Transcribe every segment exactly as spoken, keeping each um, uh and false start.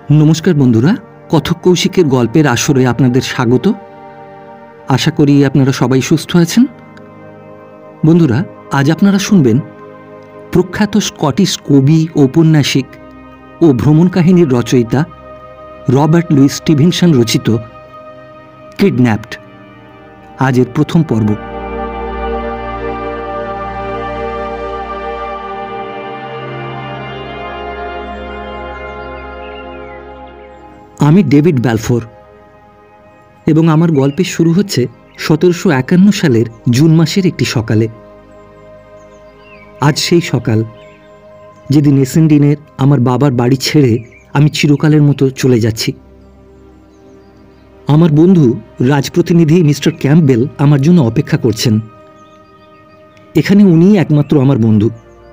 নমস্কার বন্ধুরা, কথক কৌশিকের গল্পের আসরে আপনাদের স্বাগত। আশা করি আপনারা সবাই সুস্থ আছেন। বন্ধুরা, আজ আপনারা শুনবেন প্রখ্যাত স্কটিশ কবি, ঔপন্যাসিক ও ভ্রমণ কাহিনীর রচয়িতা রবার্ট লুইস স্টিভেনসন রচিত কিডন্যাপড, আজের প্রথম পর্ব। আমি ডেভিড ব্যালফোর এবং আমার গল্পের শুরু হচ্ছে সতেরোশো একান্ন সালের জুন মাসের একটি সকালে। আজ সেই সকাল যেদিন এসেন্ডিনের আমার বাবার বাড়ি ছেড়ে আমি চিরকালের মতো চলে যাচ্ছি। আমার বন্ধু রাজপ্রতিনিধি মিস্টার ক্যাম্পবেল আমার জন্য অপেক্ষা করছেন। এখানে উনিই একমাত্র আমার বন্ধু।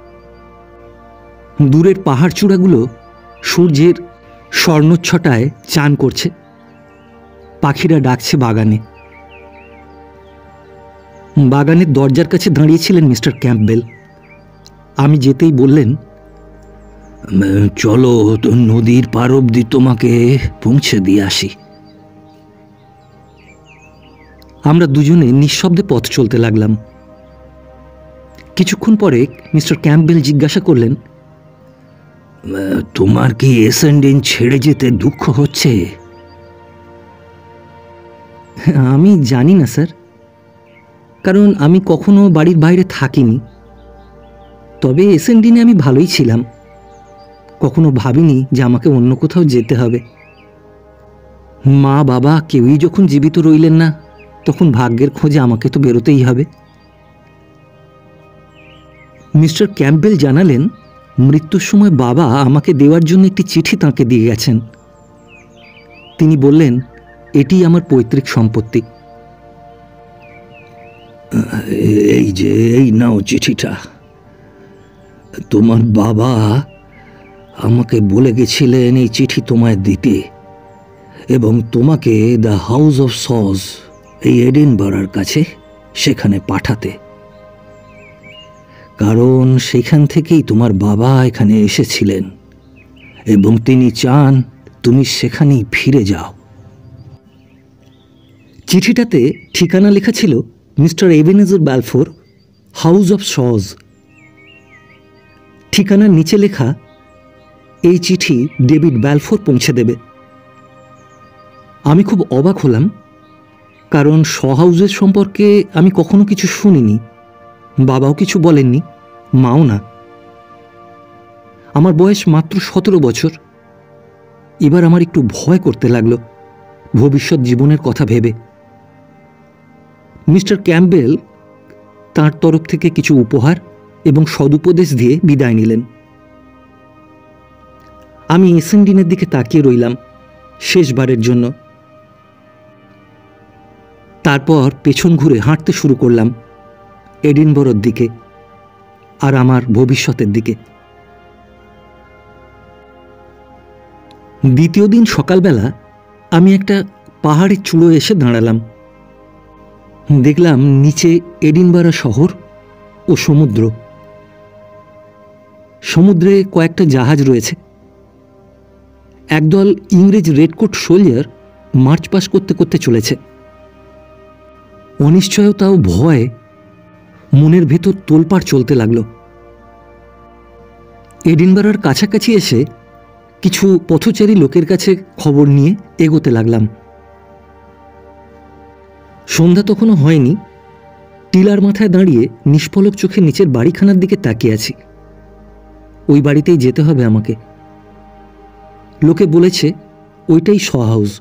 দূরের পাহাড় চূড়াগুলো সূর্যের স্বর্ণচ্ছটায় চান করছে, পাখিরা ডাকছে বাগানে। বাগানের দরজার কাছে দাঁড়িয়েছিলেন মিস্টার ক্যাম্পবেল। আমি যেতেই বললেন, চলো তো নদীর পার অবধি তোমাকে পৌঁছে দিয়ে আসি। আমরা দুজনে নিঃশব্দে পথ চলতে লাগলাম। কিছুক্ষণ পরে মিস্টার ক্যাম্পবেল জিজ্ঞাসা করলেন, তোমার কি এসেন্ডিন ছেড়ে যেতে দুঃখ হচ্ছে? আমি জানি না স্যার, কারণ আমি কখনো বাড়ির বাইরে থাকিনি। তবে এসেন্ডিনে আমি ভালোই ছিলাম, কখনো ভাবিনি যে আমাকে অন্য কোথাও যেতে হবে। মা বাবা কেউই যখন জীবিত রইলেন না, তখন ভাগ্যের খোঁজে আমাকে তো বেরোতেই হবে। মিস্টার ক্যাম্পবেল জানালেন, মৃত্যুর সময় বাবা আমাকে দেওয়ার জন্য একটি চিঠি তাঁকে দিয়ে গেছেন। তিনি বললেন, এটি আমার পৈতৃক সম্পত্তি। এই যে, এই নাও চিঠিটা। তোমার বাবা আমাকে বলে গেছিলেন এই চিঠি তোমায় দিতে এবং তোমাকে দ্য হাউস অফ সজ, এই এডিনবরার কাছে, সেখানে পাঠাতে, কারণ সেখান থেকেই তোমার বাবা এখানে এসেছিলেন এবং তিনি চান তুমি সেখানেই ফিরে যাও। চিঠিটাতে ঠিকানা লেখা ছিল mister Ebenezer Balfour, house of Shaws. ঠিকানার নিচে লেখা, এই চিঠি ডেভিড ব্যালফোর পৌঁছে দেবে। আমি খুব অবাক হলাম, কারণ শ হাউসের সম্পর্কে আমি কখনো কিছু শুনিনি। বাবাও কিছু বলেননি, মাও না। আমার বয়স মাত্র সতেরো বছর। এবার আমার একটু ভয় করতে লাগলো ভবিষ্যৎ জীবনের কথা ভেবে। মিস্টার ক্যাম্পবেল তাঁর তরফ থেকে কিছু উপহার এবং সদুপদেশ দিয়ে বিদায় নিলেন। আমি এসেন্ডিনের দিকে তাকিয়ে রইলাম শেষবারের জন্য। তারপর পেছন ঘুরে হাঁটতে শুরু করলাম এডিনবরার দিকে আর আমার ভবিষ্যতের দিকে। দ্বিতীয় দিন সকালবেলা আমি একটা পাহাড়ের চূড়োয় এসে দাঁড়ালাম। দেখলাম নিচে এডিনবরা শহর ও সমুদ্র। সমুদ্রে কয়েকটা জাহাজ রয়েছে। একদল ইংরেজ রেডকোট সোলজার মার্চ পাস করতে করতে চলেছে। অনিশ্চয়তা ও ভয় মনের ভেতর তোলপাড় চলতে লাগল। এডিনবরার কাছাকাছি এসে কিছু পথচারী লোকের কাছে খবর নিয়ে এগোতে লাগলাম। সন্ধ্যা তখনও হয়নি। টিলার মাথায় দাঁড়িয়ে নিষ্পলক চোখে নিচের বাড়িখানার দিকে তাকিয়ে আছি। ওই বাড়িতেই যেতে হবে আমাকে। লোকে বলেছে ওইটাই শ হাউস।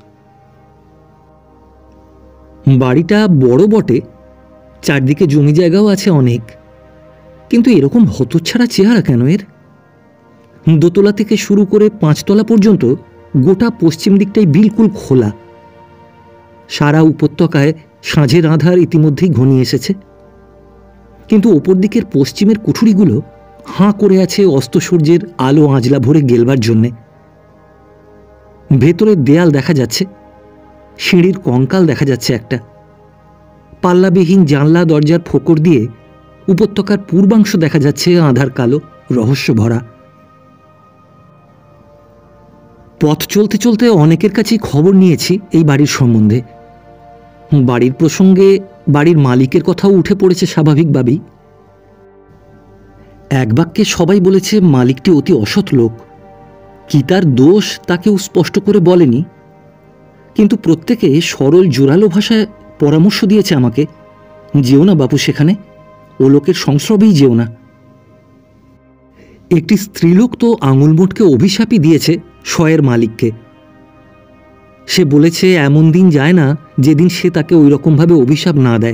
বাড়িটা বড় বটে, চারদিকে জমি জায়গাও আছে অনেক, কিন্তু এরকম হতচ্ছাড়া চেহারা কেন এর? দোতলা থেকে শুরু করে পাঁচতলা পর্যন্ত গোটা পশ্চিম দিকটাই বিলকুল খোলা। সারা উপত্যকায় সাঁঝের আঁধার ইতিমধ্যেই ঘনিয়ে এসেছে, কিন্তু ওপর দিকের পশ্চিমের কুঠুরিগুলো হাঁ করে আছে অস্ত সূর্যের আলো আঁজলা ভরে গেলবার জন্যে। ভেতরের দেয়াল দেখা যাচ্ছে, সিঁড়ির কঙ্কাল দেখা যাচ্ছে একটা। পাল্লাবিহীন জানলা দরজার ফোকর দিয়ে উপত্যকার পূর্বাংশ দেখা যাচ্ছে আঁধার কালো, রহস্য ভরা। পথ চলতে চলতে অনেকের কাছেই খবর নিয়েছি এই বাড়ির সম্বন্ধে। বাড়ির প্রসঙ্গে বাড়ির মালিকের কথাও উঠে পড়েছে স্বাভাবিকভাবেই। এক বাক্যে সবাই বলেছে মালিকটি অতি অসৎ লোক। কি তার দোষ তা কেউ স্পষ্ট করে বলেনি, কিন্তু প্রত্যেকে সরল জোরালো ভাষায় পরামর্শ দিয়েছে আমাকে, যেও না বাপু সেখানে, ও লোকের সংস্রবেই যেও না। একটি স্ত্রীলোক তো আঙুল মোটকে অভিশাপই দিয়েছে শয়ের মালিককে। সে বলেছে এমন দিন যায় না যেদিন সে তাকে ওই রকমভাবে অভিশাপ না দেয়।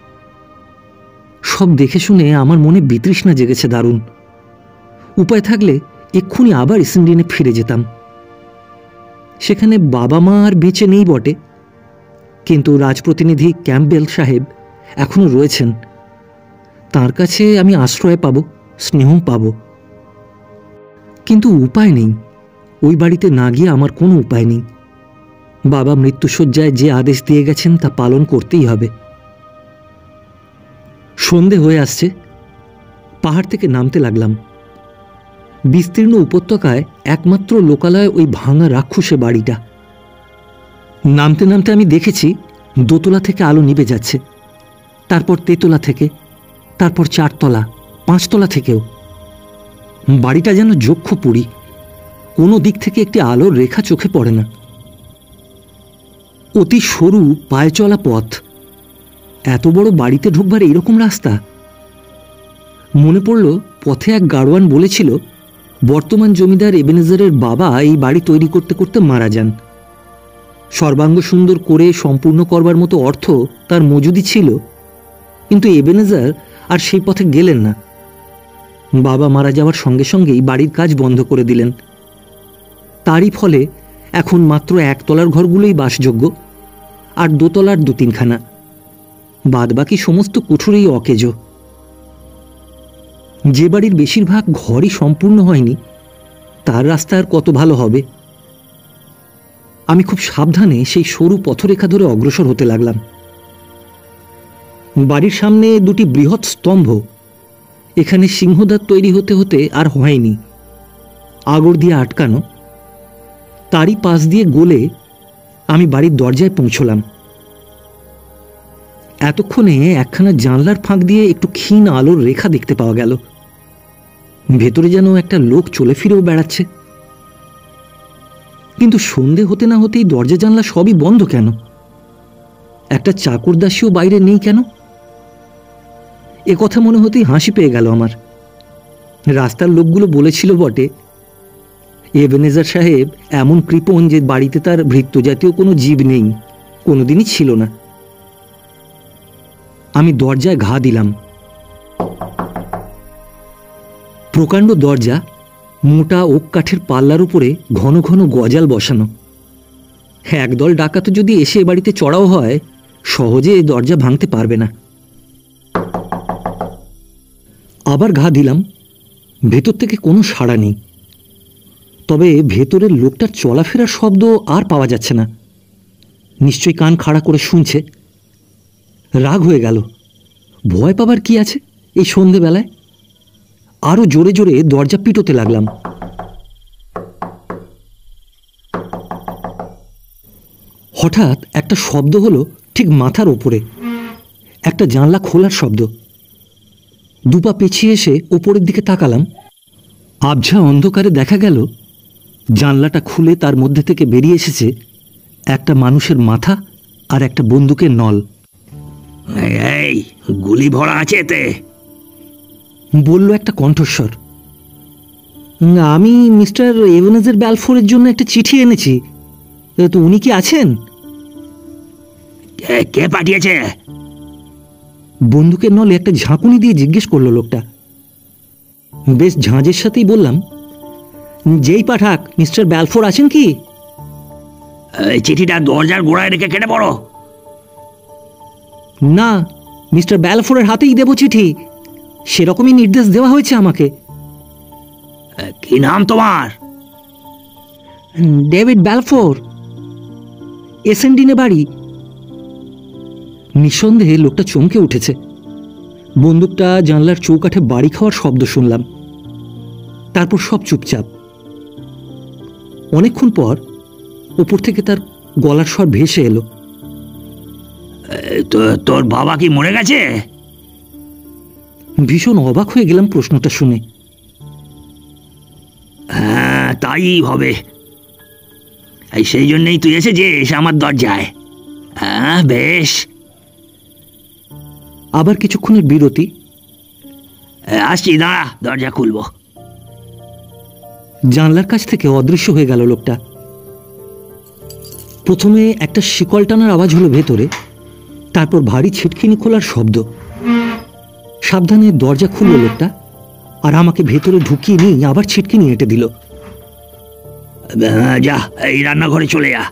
সব দেখে শুনে আমার মনে বিতৃষ্ণা জেগেছে দারুণ। উপায় থাকলে এক্ষুনি আবার এসেন্ডিনে ফিরে যেতাম। সেখানে বাবা মা আর বেঁচে নেই বটে, কিন্তু রাজপ্রতিনিধি ক্যাম্পবেল সাহেব এখনো রয়েছেন। তার কাছে আমি আশ্রয় পাব, স্নেহ পাব। কিন্তু উপায় নেই, ওই বাড়িতে না গিয়ে আমার কোনো উপায় নেই। বাবা মৃত্যুশয্যায় যে আদেশ দিয়ে গেছেন তা পালন করতেই হবে। সন্ধে হয়ে আসছে, পাহাড় থেকে নামতে লাগলাম। বিস্তীর্ণ উপত্যকায় একমাত্র লোকালয় ওই ভাঙা রাক্ষসে বাড়িটা। নামতে নামতে আমি দেখেছি দোতলা থেকে আলো নিভে যাচ্ছে, তারপর তেতলা থেকে, তারপর চারতলা, পাঁচতলা থেকেও। বাড়িটা যেন যক্ষপুরী, কোনো দিক থেকে একটি আলোর রেখা চোখে পড়ে না। অতি সরু পায়ে চলা পথ। এত বড় বাড়িতে ঢুকবার এইরকম রাস্তা? মনে পড়ল পথে এক গাড়োয়ান বলেছিল বর্তমান জমিদার এবেনেজারের বাবা এই বাড়ি তৈরি করতে করতে মারা যান। সর্বাঙ্গ সুন্দর করে সম্পূর্ণ করবার মতো অর্থ তার মজুদি ছিল, কিন্তু এবেনেজার আর সেই পথে গেলেন না। বাবা মারা যাওয়ার সঙ্গে সঙ্গেই বাড়ির কাজ বন্ধ করে দিলেন। তারই ফলে এখন মাত্র একতলার ঘরগুলোই বাসযোগ্য, আর দোতলার দু তিনখানা। বাদবাকি সমস্ত কুঠুরেই অকেজো। যে বাড়ির বেশিরভাগ ঘরই সম্পূর্ণ হয়নি, তার রাস্তা আর কত ভালো হবে। আমি খুব সাবধানে সেই সরু পথরেখা ধরে অগ্রসর হতে লাগলাম। বাড়ির সামনে দুটি বৃহৎ স্তম্ভ। এখানে সিংহদ্বার তৈরি হতে হতে আর হয়নি, আগর দিয়ে আটকানো। তারই পাশ দিয়ে গলে আমি বাড়ির দরজায় পৌঁছলাম। এতক্ষণে একখানা জানলার ফাঁক দিয়ে একটু ক্ষীণ আলোর রেখা দেখতে পাওয়া গেল। ভেতরে যেন একটা লোক চলে ফিরেও বেড়াচ্ছে। কিন্তু সন্ধে হতে না হতেই দরজা জানলা সবই বন্ধ কেন? একটা চাকর দাসীও বাইরে নেই কেন? এ কথা মনে হতেই হাসি পেয়ে গেল আমার। রাস্তার লোকগুলো বলেছিল বটে, এবেনেজার সাহেব এমন কৃপণ যে বাড়িতে তার ভৃত্য জাতীয় কোনো জীব নেই, কোনোদিনই ছিল না। আমি দরজায় ঘা দিলাম। প্রকাণ্ড দরজা, মোটা ওক কাঠের পাল্লার উপরে ঘন ঘন গজাল বসানো। একদল ডাকাত যদি এসে এ বাড়িতে চড়াও হয়, সহজে এই দরজা ভাঙতে পারবে না। আবার ঘা দিলাম। ভেতর থেকে কোনো সাড়া নেই, তবে ভেতরের লোকটার চলাফেরার শব্দ আর পাওয়া যাচ্ছে না। নিশ্চয়ই কান খাড়া করে শুনছে। রাগ হয়ে গেল। ভয় পাবার কি আছে এই সন্ধেবেলায়? আরো জোরে জোরে দরজা পিটোতে লাগলাম। হঠাৎ একটা শব্দ হলো ঠিক মাথার ওপরে, একটা জানলা খোলার শব্দ। দুপা পেছিয়ে এসে ওপরের দিকে তাকালাম। আবঝা অন্ধকারে দেখা গেল জানলাটা খুলে তার মধ্যে থেকে বেরিয়ে এসেছে একটা মানুষের মাথা আর একটা বন্দুকের নল। এই গুলি ভরা আছে এতে, বলল একটা কণ্ঠস্বর। আমি মিস্টার এবেনেজার ব্যালফোরের জন্য একটা চিঠি এনেছি, তো উনি কি আছেন? কে পাঠিয়েছে? বন্দুকের নলে একটা ঝাঁকুনি দিয়ে জিজ্ঞেস করলো লোকটা। বেশ ঝাঁঝের সাথেই বললাম, যেই পাঠাক, মিস্টার ব্যালফোর আছেন কি? চিঠিটা দরজার গোড়ায় রেখে কেটে পড়ো। না, মিস্টার ব্যালফোরের হাতেই দেব চিঠি, সেরকমই নির্দেশ দেওয়া হয়েছে আমাকে। কি নাম তোমার? ডেভিড ব্যালফোর, এসেন্ডিনে বাড়ি। নিঃসন্দেহে লোকটা চমকে উঠেছে। বন্দুকটা জানলার চৌকাঠে বাড়ি খাওয়ার শব্দ শুনলাম। তারপর সব চুপচাপ। অনেকক্ষণ পর ওপর থেকে তার গলার স্বর ভেসে এলো, তো তোর বাবা কি মরে গেছে? ভীষণ অবাক হয়ে গেলাম প্রশ্নটা শুনে। হ্যাঁ, তাই হবে। এই সেই জন্যই তুই এসেছিস আমার দরজায়। হ্যাঁ, বেশ। আবার কিছুক্ষণের বিরতি। আসছি, দাঁড়া, দরজা খুলবো। জানলার কাছ থেকে অদৃশ্য হয়ে গেল লোকটা। প্রথমে একটা শিকল টানার আওয়াজ হলো ভেতরে, তারপর ভারী ছিটকিনি খোলার শব্দ। সাবধানে দরজা খুলল লোকটা, আর আমাকে ভেতরে ঢুকিয়ে নিয়ে আবার ছিটকিনি এঁটে দিল। যা, এই রান্নাঘরে চলে যা।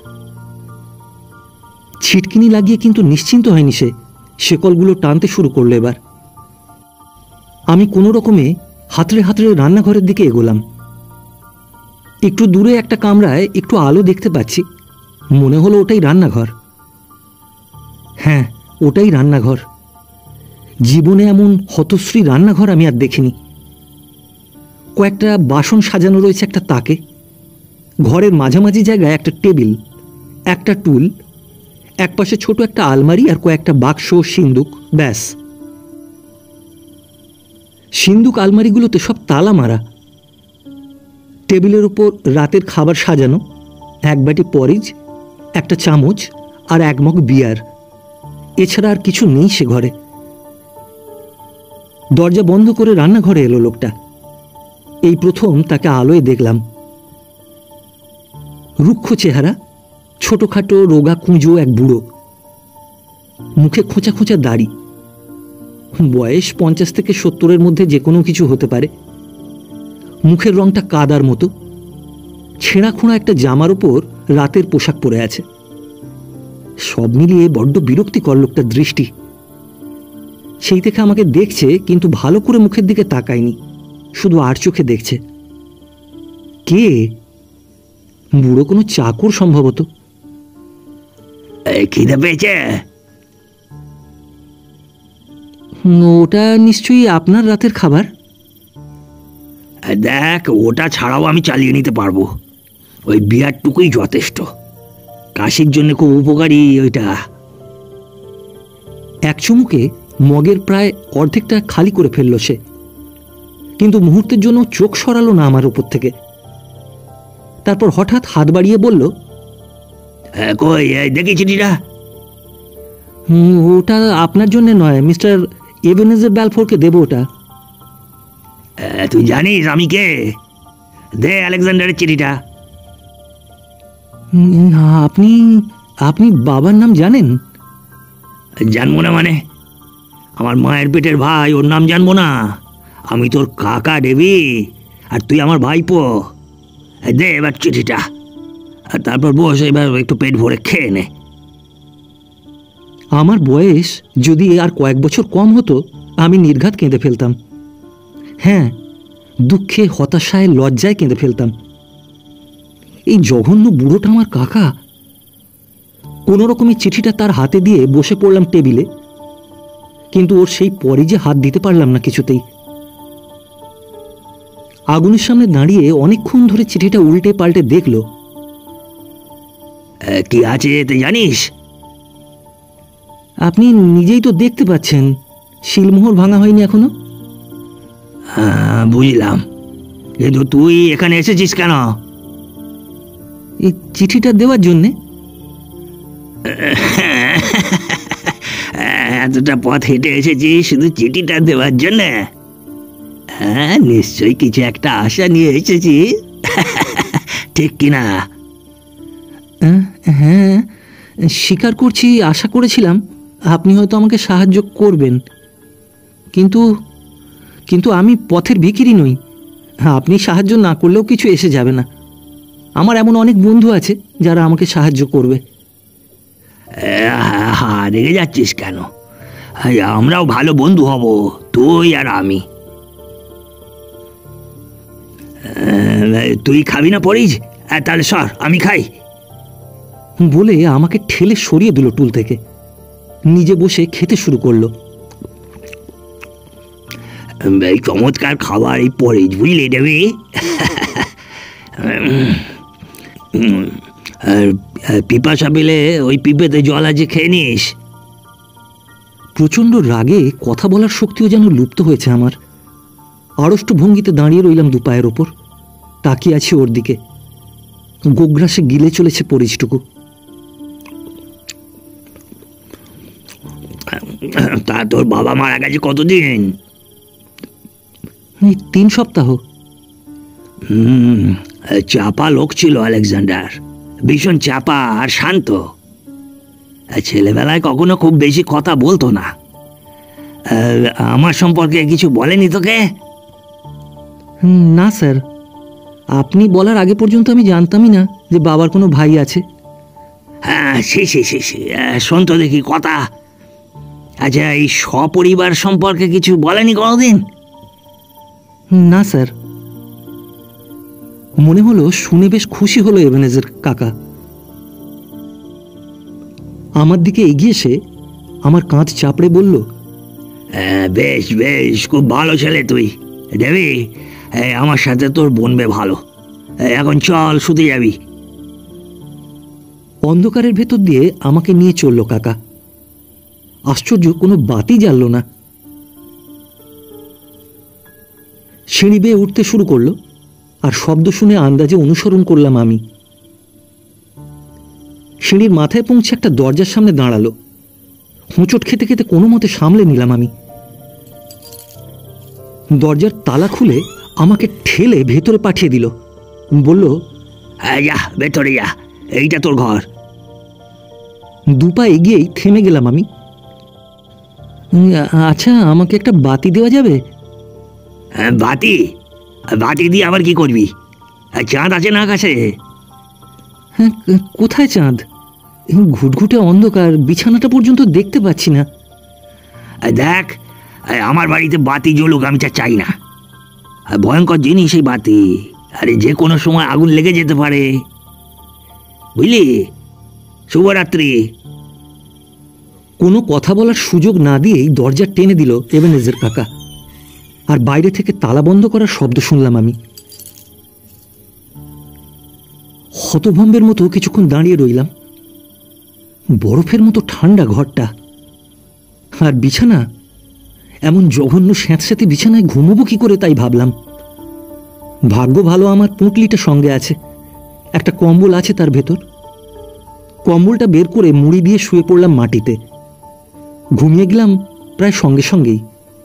ছিটকিনি লাগিয়ে কিন্তু নিশ্চিন্ত হয়নি সে, শেকলগুলো টানতে শুরু করলো এবার। আমি কোনো রকমে হাতড়ে হাতড়ে রান্নাঘরের দিকে এগোলাম। একটু দূরে একটা কামরায় একটু আলো দেখতে পাচ্ছি, মনে হলো ওটাই রান্নাঘর। হ্যাঁ, ওটাই রান্নাঘর। জীবনে এমন হতশ্রী রান্নাঘর আমি আর দেখিনি। কয়েকটা বাসন সাজানো রয়েছে একটা তাকে, ঘরের মাঝামাঝি জায়গায় একটা টেবিল, একটা টুল, একপাশে ছোট একটা আলমারি আর কয়েকটা বাক্স, সিন্দুক, ব্যাস। সিন্দুক আলমারিগুলোতে সব তালা মারা। টেবিলের ওপর রাতের খাবার সাজানো, এক বাটি পরিজ, একটা চামচ আর এক মগ বিয়ার। এছাড়া আর কিছু নেই সে ঘরে। দরজা বন্ধ করে রান্নাঘরে এলো লোকটা। এই প্রথম তাকে আলোয় দেখলাম। রুক্ষ চেহারা, ছোটখাটো রোগা কুঁজো এক বুড়ো, মুখে খোঁচা খোঁচা দাড়ি। বয়স পঞ্চাশ থেকে সত্তরের মধ্যে যে কোনো কিছু হতে পারে। মুখের রংটা কাদার মতো। ছেঁড়া খোঁড়া একটা জামার উপর রাতের পোশাক পরে আছে। সব মিলিয়ে বড্ড বিরক্তিকর লোকটার দৃষ্টি। সেই থেকে আমাকে দেখছে, কিন্তু ভালো করে মুখের দিকে তাকায়নি, শুধু আর চোখে দেখছে। কে? বুড়ো কোনো চাকর সম্ভবত। খিদে পেয়েছে? ওটা নিশ্চয়ই আপনার রাতের খাবার। দেখ, ওটা ছাড়াও আমি চালিয়ে নিতে পারবো। ওই বিয়ারটুকুই যথেষ্ট। কাশির জন্য খুব উপকারী ওইটা। এক চুমুকে মগের প্রায় অর্ধেকটা খালি করে ফেলল সে, কিন্তু মুহূর্তের জন্য চোখ সরালো না আমার উপর থেকে। তারপর হঠাৎ হাত বাড়িয়ে বলল, কই দেখি চিঠিটা। ওটা আপনার জন্য নয়, মিস্টার এবেনেজার ব্যালফোরকে দেবো ওটা। তুই জানিস আমি কে? দে আলেকজান্ডারের চিঠিটা। আপনি আপনি বাবার নাম জানেন? জানবো না মানে? আমার মায়ের পেটের ভাই, ওর নাম জানবো না? আমি তোর কাকা দেবী, আর তুই আমার ভাইপো। দে এবার চিঠিটা, আর তারপর বস, এবার একটু পেট ভরে খেয়ে নে। আমার বয়স যদি আর কয়েক বছর কম হতো, আমি নির্ঘাত কেঁদে ফেলতাম। হ্যাঁ, দুঃখে, হতাশায়, লজ্জায় কেঁদে ফেলতাম। এই জঘন্য বুড়োটা আমার কাকা। কোনো রকমের চিঠিটা তার হাতে দিয়ে বসে পড়লাম টেবিলে, কিন্তু ওর সেই পরে যে হাত দিতে পারলাম না কিছুতেই। আগুনের সামনে দাঁড়িয়ে অনেকক্ষণ ধরে চিঠিটা উল্টে পাল্টে দেখল। কি আছে তুই জানিস? আপনি নিজেই তো দেখতে পাচ্ছেন, শিলমোহর ভাঙা হয়নি এখনো। হ্যাঁ, বুঝলাম, কিন্তু তুই এখানে এসেছিস কেন? এই চিঠিটা দেওয়ার জন্যে। এতটা পথ হেঁটে এসেছিস শুধু চিঠিটা দেওয়ার জন্যে? হ্যাঁ, নিশ্চয়ই কিছু একটা আশা নিয়ে এসেছিস, ঠিক কিনা? হ্যাঁ, স্বীকার করছি, আশা করেছিলাম আপনি হয়তো আমাকে সাহায্য করবেন, কিন্তু কিন্তু আমি পথের ভিখিরি নই। আপনি সাহায্য না করলেও কিছু এসে যাবে না। আমার এমন অনেক বন্ধু আছে যারা আমাকে সাহায্য করবে। হা রেগে যাচ্ছিস কেন? আমরাও ভালো বন্ধু হব, তুই আর আমি। তুই খাবি না পরিজ? তাহলে সর, আমি খাই। বলে আমাকে ঠেলে সরিয়ে দিল টুল থেকে। নিজে বসে খেতে শুরু করলো। এই চমৎকার খাবার এই পরিজ, বুঝলি দেবী? উম, আর আর পিপাসা পেলে ওই পিপেতে জল আছে, খেয়ে নিস। প্রচণ্ড রাগে কথা বলার শক্তিও যেন লুপ্ত হয়েছে আমার। আড়ষ্ট ভঙ্গিতে দাঁড়িয়ে রইলাম দুপায়ের ওপর, তাকিয়ে আছি ওর দিকে। গোগ্রাসে গিলে চলেছে পরিচটুকু। তা তোর বাবা মারা গেছে কতদিন? এই তিন সপ্তাহ। হুম, চাপা লোক ছিল আলেকজান্ডার, ভীষণ চাপা আর শান্ত। ছেলেবেলায় কখনো খুব বেশি কথা বলতো না। আর আমার সম্পর্কে কিছু বলেনি তোকে? হুম, না স্যার, আপনি বলার আগে পর্যন্ত আমি জানতামই না যে বাবার কোনো ভাই আছে। হ্যাঁ, সে সে সে সে শোন তো দেখি কথা। আচ্ছা, এই সপরিবার সম্পর্কে কিছু বলেনি কোনোদিন? না স্যার। মনে হলো শুনে বেশ খুশি হলো এবেনেজার কাকা। আমার দিকে এগিয়ে এসে আমার কাঁধ চাপড়ে বলল, হ্যাঁ, বেশ বেশ, খুব ভালো ছেলে তুই দেবী। আমার সাথে তোর বনবে ভালো। এখন চল, শুতে যাবি। অন্ধকারের ভেতর দিয়ে আমাকে নিয়ে চলল কাকা। আশ্চর্য, কোনো বাতি জ্বালল না। সিঁড়ি বেয়ে উঠতে শুরু করলো, আর শব্দ শুনে আন্দাজে অনুসরণ করলাম আমি। সিঁড়ির মাথায় পৌঁছে একটা দরজার সামনে দাঁড়ালো। হোঁচট খেতে খেতে কোনো মতে সামলে নিলাম আমি। দরজার তালা খুলে আমাকে ঠেলে ভেতরে পাঠিয়ে দিল। বলল, হ্যাঁ, যা ভেতরে যা, এইটা তোর ঘর। দুপা এগিয়েই থেমে গেলাম আমি। আচ্ছা, আমাকে একটা বাতি দেওয়া যাবে? হ্যাঁ, বাতি? বাতি দিয়ে আবার কি করবি? চাঁদ আছে না কাছে? হ্যাঁ, কোথায় চাঁদ? ঘুটঘুটে অন্ধকার, বিছানাটা পর্যন্ত দেখতে পাচ্ছি না। দেখ, আমার বাড়িতে বাতি জ্বলুক আমি তা চাই না। ভয়ঙ্কর জিনিস এই বাতি। আরে যে কোনো সময় আগুন লেগে যেতে পারে, বুঝলি? শুভরাত্রি। কোনো কথা বলার সুযোগ না দিয়েই দরজা টেনে দিল এবেনেজার কাকা, আর বাইরে থেকে তালা বন্ধ করার শব্দ শুনলাম আমি। হতভম্বের মতো কিছুক্ষণ দাঁড়িয়ে রইলাম। বরফের মতো ঠান্ডা ঘরটা, আর বিছানা, এমন জঘন্য স্যাঁতস্যাঁতে বিছানায় ঘুমোবো কি করে তাই ভাবলাম। ভাগ্য ভালো আমার পুঁটলিটা সঙ্গে আছে, একটা কম্বল আছে তার ভেতর। কম্বলটা বের করে মুড়ি দিয়ে শুয়ে পড়লাম মাটিতে। ঘুমিয়ে গেলাম প্রায় সঙ্গে সঙ্গেই।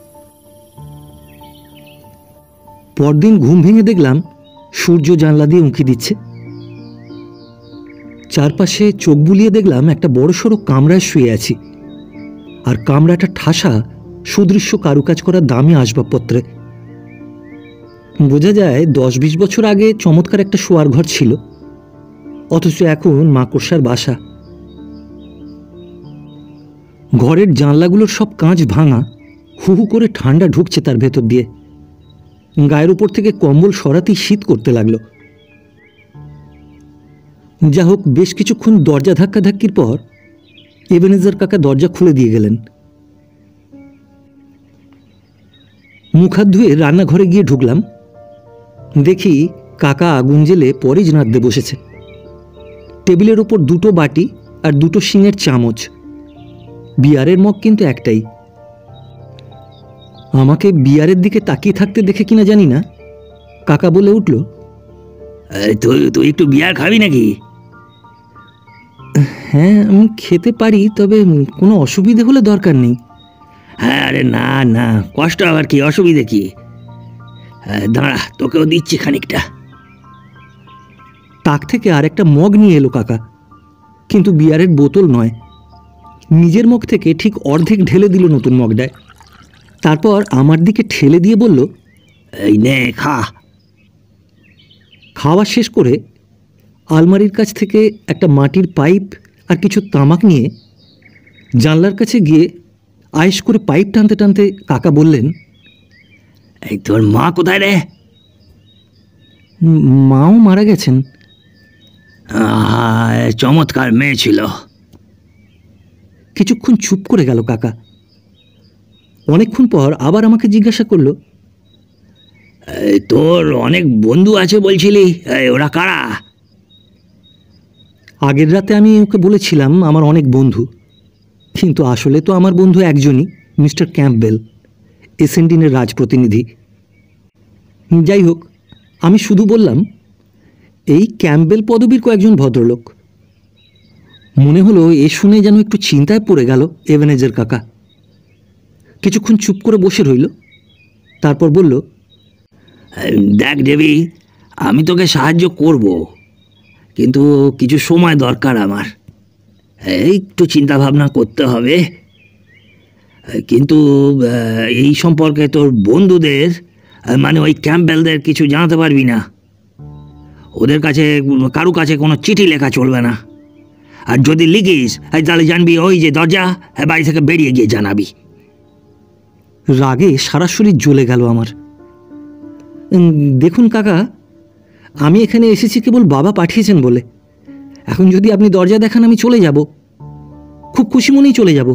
পরদিন ঘুম ভেঙে দেখলাম সূর্য জানলা দিয়ে উঁকি দিচ্ছে। চারপাশে চোখ বুলিয়ে দেখলাম একটা বড়সড় কামরায় শুয়ে আছি, আর কামরাটা ঠাসা সুদৃশ্য কারুকাজ করা দামি আসবাবপত্রে। বোঝা যায় দশ বিশ বছর আগে চমৎকার একটা শোয়ার ঘর ছিল, অথচ এখন মাকড়সার বাসা। ঘরের জানলাগুলোর সব কাঁচ ভাঙা, হু হু করে ঠান্ডা ঢুকছে তার ভেতর দিয়ে। গায়ের উপর থেকে কম্বল সরাতেই শীত করতে লাগলো। যা হোক, বেশ কিছুক্ষণ দরজা ধাক্কাধাক্কির পর এবেনেজার কাকা দরজা খুলে দিয়ে গেলেন। মুখ হাত ধুয়ে রান্নাঘরে গিয়ে ঢুকলাম। দেখি কাকা আগুন জেলে পরিজ নাড়তে বসেছে। টেবিলের ওপর দুটো বাটি আর দুটো শিঙের চামচ। বিয়ারের মগ কিন্তু একটাই। আমাকে বিয়ারের দিকে তাকিয়ে থাকতে দেখে কিনা জানি না, কাকা বলে উঠল, তুই তুই একটু বিয়ার খাবি নাকি? হ্যাঁ, আমি খেতে পারি, তবে কোনো অসুবিধে হলে দরকার নেই। হ্যাঁ, আরে না না, কষ্ট আবার কি, অসুবিধে কি? দাঁড়া, তোকেও দিচ্ছি খানিকটা। তাক থেকে আর একটা মগ নিয়ে এলো কাকা, কিন্তু বিয়ারের বোতল নয়। নিজের মগ থেকে ঠিক অর্ধেক ঢেলে দিল নতুন মগটায়। তারপর আমার দিকে ঠেলে দিয়ে বলল, এই নে, খা। খাওয়া শেষ করে আলমারির কাছ থেকে একটা মাটির পাইপ আর কিছু তামাক নিয়ে জানলার কাছে গিয়ে আয়েশ করে পাইপ টানতে টানতে কাকা বললেন, এই তোর মা কোথায় রে? মাও মারা গেছেন। চমৎকার মেয়ে ছিল। কিছুক্ষণ চুপ করে গেল কাকা। অনেকক্ষণ পর আবার আমাকে জিজ্ঞাসা করলো, তোর অনেক বন্ধু আছে বলছিলি, ওরা কারা? আগের রাতে আমি ওকে বলেছিলাম আমার অনেক বন্ধু, কিন্তু আসলে তো আমার বন্ধু একজনই, মিস্টার ক্যাম্পবেল, এসেন্ডিনের রাজপ্রতিনিধি। যাই হোক, আমি শুধু বললাম এই ক্যাম্পবেল পদবীর কয়েকজন ভদ্রলোক। মনে হলো এ শুনে যেন একটু চিন্তায় পড়ে গেল এবেনেজার কাকা। কিছুক্ষণ চুপ করে বসে রইল, তারপর বলল, দেখ দেবী, আমি তোকে সাহায্য করব, কিন্তু কিছু সময় দরকার আমার। এই একটু চিন্তা ভাবনা করতে হবে। কিন্তু এই সম্পর্কে তোর বন্ধুদের, মানে ওই ক্যাম্পবেলদের কিছু জানাতে পারবি না। ওদের কাছে কারো কাছে কোনো চিঠি লেখা চলবে না। আর যদি লিখিস তাহলে জানবি ওই যে দরজা, বাড়ি থেকে বেরিয়ে গিয়ে জানাবি। রাগে সারা শরীর জ্বলে গেল আমার। দেখুন কাকা, আমি এখানে এসেছি কেবল বাবা পাঠিয়েছেন বলে। এখন যদি আপনি দরজা দেখান আমি চলে যাব, খুব খুশি মনেই চলে যাব।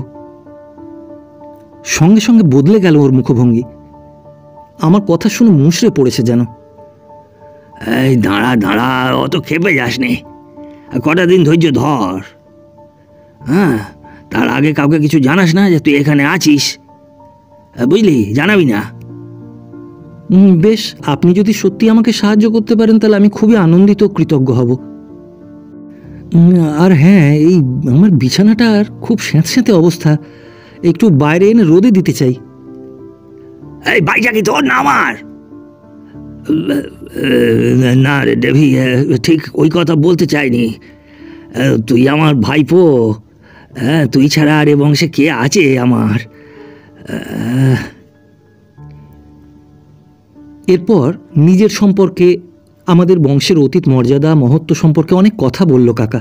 সঙ্গে সঙ্গে বদলে গেল ওর মুখভঙ্গি। আমার কথা শুনে মুষড়ে পড়েছে যেন। এই দাঁড়া দাঁড়া, অত খেপে যাস নে, কটা দিন ধৈর্য ধর। হ্যাঁ, তার আগে কাউকে কিছু জানাস না যে তুই এখানে আছিস, বুঝলি? জানাবি না? বেশ, আপনি যদি সত্যি আমাকে সাহায্য করতে পারেন তাহলে আমি খুবই আনন্দিত, কৃতজ্ঞ হব। আর হ্যাঁ, এই আমার বিছানাটার খুব স্যাঁতস্যাঁতে অবস্থা, একটু বাইরে এনে রোদে দিতে চাই। এই বাইটা কি তোর না আমার? না রে দেবী, ঠিক ওই কথা বলতে চাইনি। তুই আমার ভাইপো, হ্যাঁ, তুই ছাড়া আর এ বংশে কে আছে আমার? এরপর নিজের সম্পর্কে, আমাদের বংশের অতীত মর্যাদা মহত্ব সম্পর্কে অনেক কথা বলল কাকা।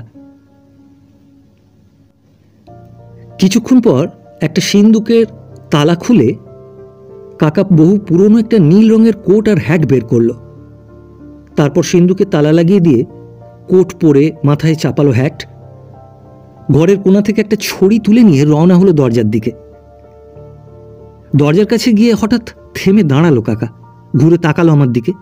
কিছুক্ষণ পর একটা সিন্দুকের তালা খুলে কাকা বহু পুরনো একটা নীল রঙের কোট আর হ্যাট বের করলো। তারপর সিন্দুকে তালা লাগিয়ে দিয়ে কোট পরে মাথায় চাপালো হ্যাট, ঘরের কোণা থেকে একটা ছড়ি তুলে নিয়ে রওনা হলো দরজার দিকে। দরজার কাছে গিয়ে হঠাৎ থেমে দাঁড়ালো কাকা, ঘুরে তাকালো আমার দিকে।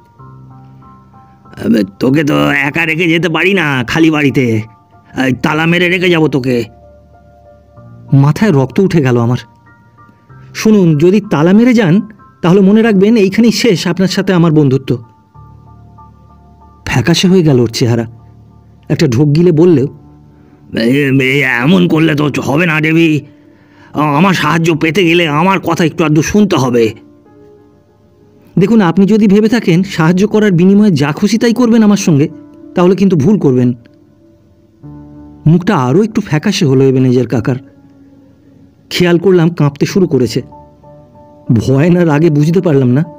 তোকে তো একা রেখে যেতে পারি না খালি বাড়িতে, তালা মেরে রেখে যাবো তোকে। মাথায় রক্ত উঠে গেল আমার। শুনুন, যদি তালা মেরে যান তাহলে মনে রাখবেন এইখানেই শেষ আপনার সাথে আমার বন্ধুত্ব। ফ্যাকাশে হয়ে গেল ওর চেহারা। একটা ঢোক গিলে বললেও, এমন করলে তো হবে না দেবী, আমার সাহায্য পেতে গেলে আমার কথা একটু আধটু শুনতে হবে। দেখুন, আপনি যদি ভেবে থাকেন সাহায্য করার বিনিময়ে যা খুশি তাই করবেন আমার সঙ্গে, তাহলে কিন্তু ভুল করবেন। মুখটা আরও একটু ফ্যাকাশে হলো এবেনেজার কাকার। খেয়াল করলাম কাঁপতে শুরু করেছে। ভয় না রাগে বুঝতে পারলাম না।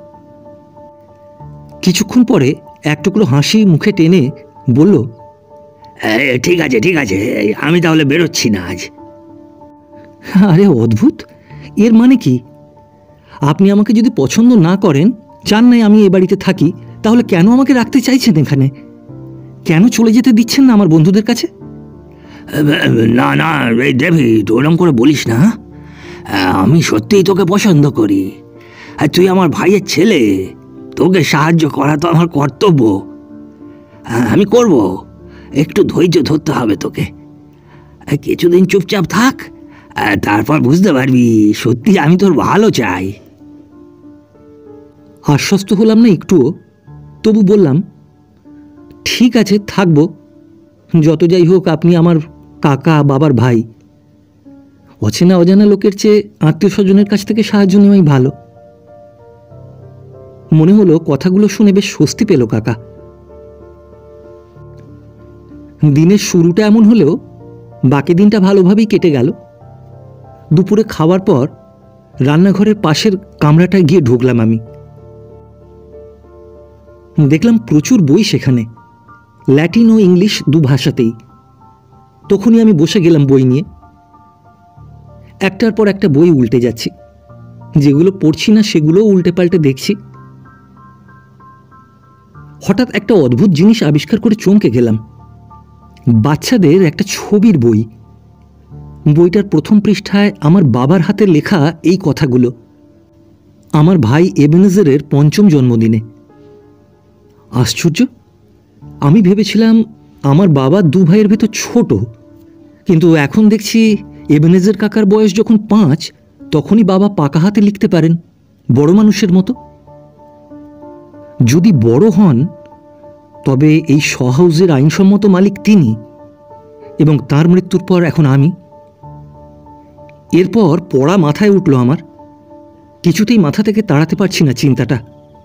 কিছুক্ষণ পরে এক টুকরো হাসি মুখে টেনে বলল, ঠিক আছে ঠিক আছে, আমি তাহলে বেরোচ্ছি না আজ। আরে অদ্ভুত, এর মানে কি? আপনি আমাকে যদি পছন্দ না করেন, চান নাই আমি এ বাড়িতে থাকি, তাহলে কেন আমাকে রাখতে চাইছেন এখানে? কেন চলে যেতে দিচ্ছেন না আমার বন্ধুদের কাছে? না না রে দেবী, ওরম করে বলিস না। আমি সত্যিই তোকে পছন্দ করি, আর তুই আমার ভাইয়ের ছেলে। তোকে সাহায্য করা তো আমার কর্তব্য, আমি করব। একটু ধৈর্য ধরতে হবে তোকে, কিছুদিন চুপচাপ থাক, তারপর বুঝতে পারবি সত্যি আমি তোর ভালো চাই। আশ্বস্ত হলাম না একটুও, তবু বললাম, ঠিক আছে থাকবো। যত যাই হোক আপনি আমার কাকা, বাবার ভাই। অচেনা অজানা লোকের চেয়ে আত্মীয় স্বজনের কাছ থেকে সাহায্য নেওয়াই ভালো। মনে হলো কথাগুলো শুনে বেশ স্বস্তি পেল কাকা। দিনের শুরুটা এমন হলেও বাকি দিনটা ভালোভাবেই কেটে গেল। দুপুরে খাওয়ার পর রান্নাঘরের পাশের কামরাটায় গিয়ে ঢুকলাম আমি। দেখলাম প্রচুর বই সেখানে, ল্যাটিন ও ইংলিশ দু ভাষাতেই। তখনই আমি বসে গেলাম বই নিয়ে। একটার পর একটা বই উল্টে যাচ্ছি, যেগুলো পড়ছি না সেগুলো উল্টে পাল্টে দেখছি। হঠাৎ একটা অদ্ভুত জিনিস আবিষ্কার করে চমকে গেলাম। বাচ্চাদের একটা ছবির বই। বইটার প্রথম পৃষ্ঠায় আমার বাবার হাতে লেখা এই কথাগুলো, আমার ভাই এবেনেজারের পঞ্চম জন্মদিনে। আশ্চর্য, আমি ভেবেছিলাম আমার বাবা দু ভাইয়ের ভেতর ছোট, কিন্তু এখন দেখছি এবেনেজার কাকার বয়স যখন পাঁচ, তখনই বাবা পাকা হাতে লিখতে পারেন, বড় মানুষের মতো। যদি বড় হন তবে এই শ হাউসের আইনসম্মত মালিক তিনি, এবং তার মৃত্যুর পর এখন আমি। এরপর পড়া মাথায় উঠল আমার, কিছুতেই মাথা থেকে তাড়াতে পারছি না চিন্তাটা।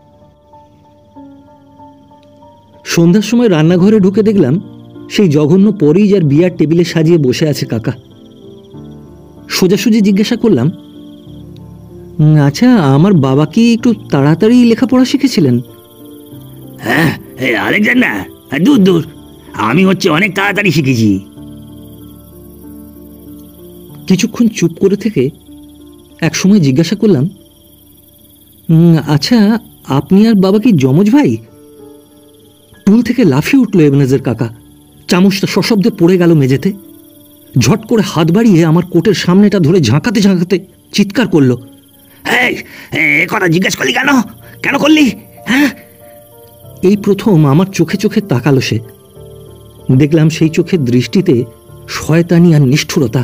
সন্ধ্যার সময় রান্নাঘরে ঢুকে দেখলাম সেই জঘন্য পরিজ আর বিয়ার টেবিলে সাজিয়ে বসে আছে কাকা। সোজাসুজি জিজ্ঞাসা করলাম, আচ্ছা, আমার বাবা কি একটু তাড়াতাড়ি লেখাপড়া শিখেছিলেন? হ্যাঁ, আলেকজান্ডার, দূর দূর, আমি হচ্ছে অনেক তাড়াতাড়ি শিখেছি। কিছুক্ষণ চুপ করে থেকে এক সময় জিজ্ঞাসা করলাম, আচ্ছা, আপনি আর বাবা কি যমজ ভাই? টুল থেকে লাফিয়ে উঠল এবেনেজার কাকা, চামচটা সশব্দে পড়ে গেল মেঝেতে। ঝট করে হাত বাড়িয়ে আমার কোটের সামনেটা ধরে ঝাঁকাতে ঝাঁকাতে চিৎকার করলো, এ কথা জিজ্ঞেস করলি কেন? কেন করলি? হ্যাঁ, এই প্রথম আমার চোখে চোখে তাকালো সে। দেখলাম সেই চোখের দৃষ্টিতে শয়তানি আর নিষ্ঠুরতা।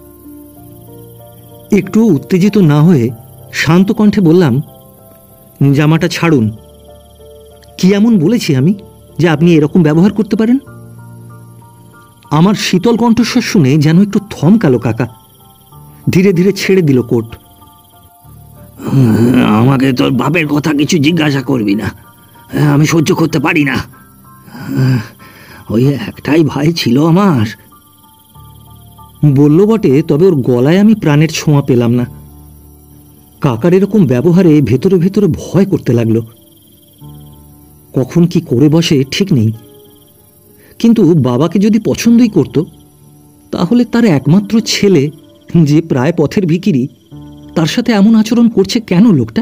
একটু উত্তেজিত না হয়ে শান্ত কণ্ঠে বললাম, জামাটা ছাড়ুন। কি এমন বলেছি আমি যে আপনি এরকম ব্যবহার করতে পারেন? আমার শীতল কণ্ঠস্বর শুনে যেন একটু থমকালো কাকা, ধীরে ধীরে ছেড়ে দিল কোট। আমাকে তোর বাপের কথা কিছু জিজ্ঞাসা করবি না, আমি সহ্য করতে পারি না। ওই একটাই ভাই ছিল আমার। বলল বটে, তবে ওর গলায় আমি প্রাণের ছোঁয়া পেলাম না। কাকার এরকম ব্যবহারে ভেতরে ভেতরে ভয় করতে লাগলো। কখন কি করে বসে ঠিক নেই, কিন্তু বাবাকে যদি পছন্দই করত, তাহলে তার একমাত্র ছেলে, যে প্রায় পথের ভিখিরি, তার সাথে এমন আচরণ করছে কেন লোকটা?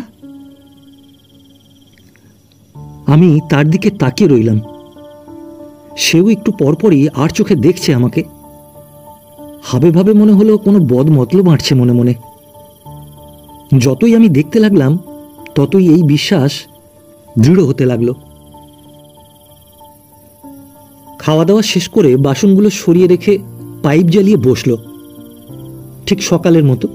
আমি তার দিকে তাকিয়ে রইলাম। সেও একটু পরপরই আর চোখে দেখছে আমাকে। ভাবে ভাবে মনে হলো কোনো বদ মতলব বাঁটছে মনে মনে। যতই আমি দেখতে লাগলাম ততই এই বিশ্বাস দৃঢ় হতে লাগলো। খাওয়া দাওয়া শেষ করে বাসনগুলো সরিয়ে রেখে পাইপ জ্বালিয়ে বসলো, ঠিক সকালের মতো।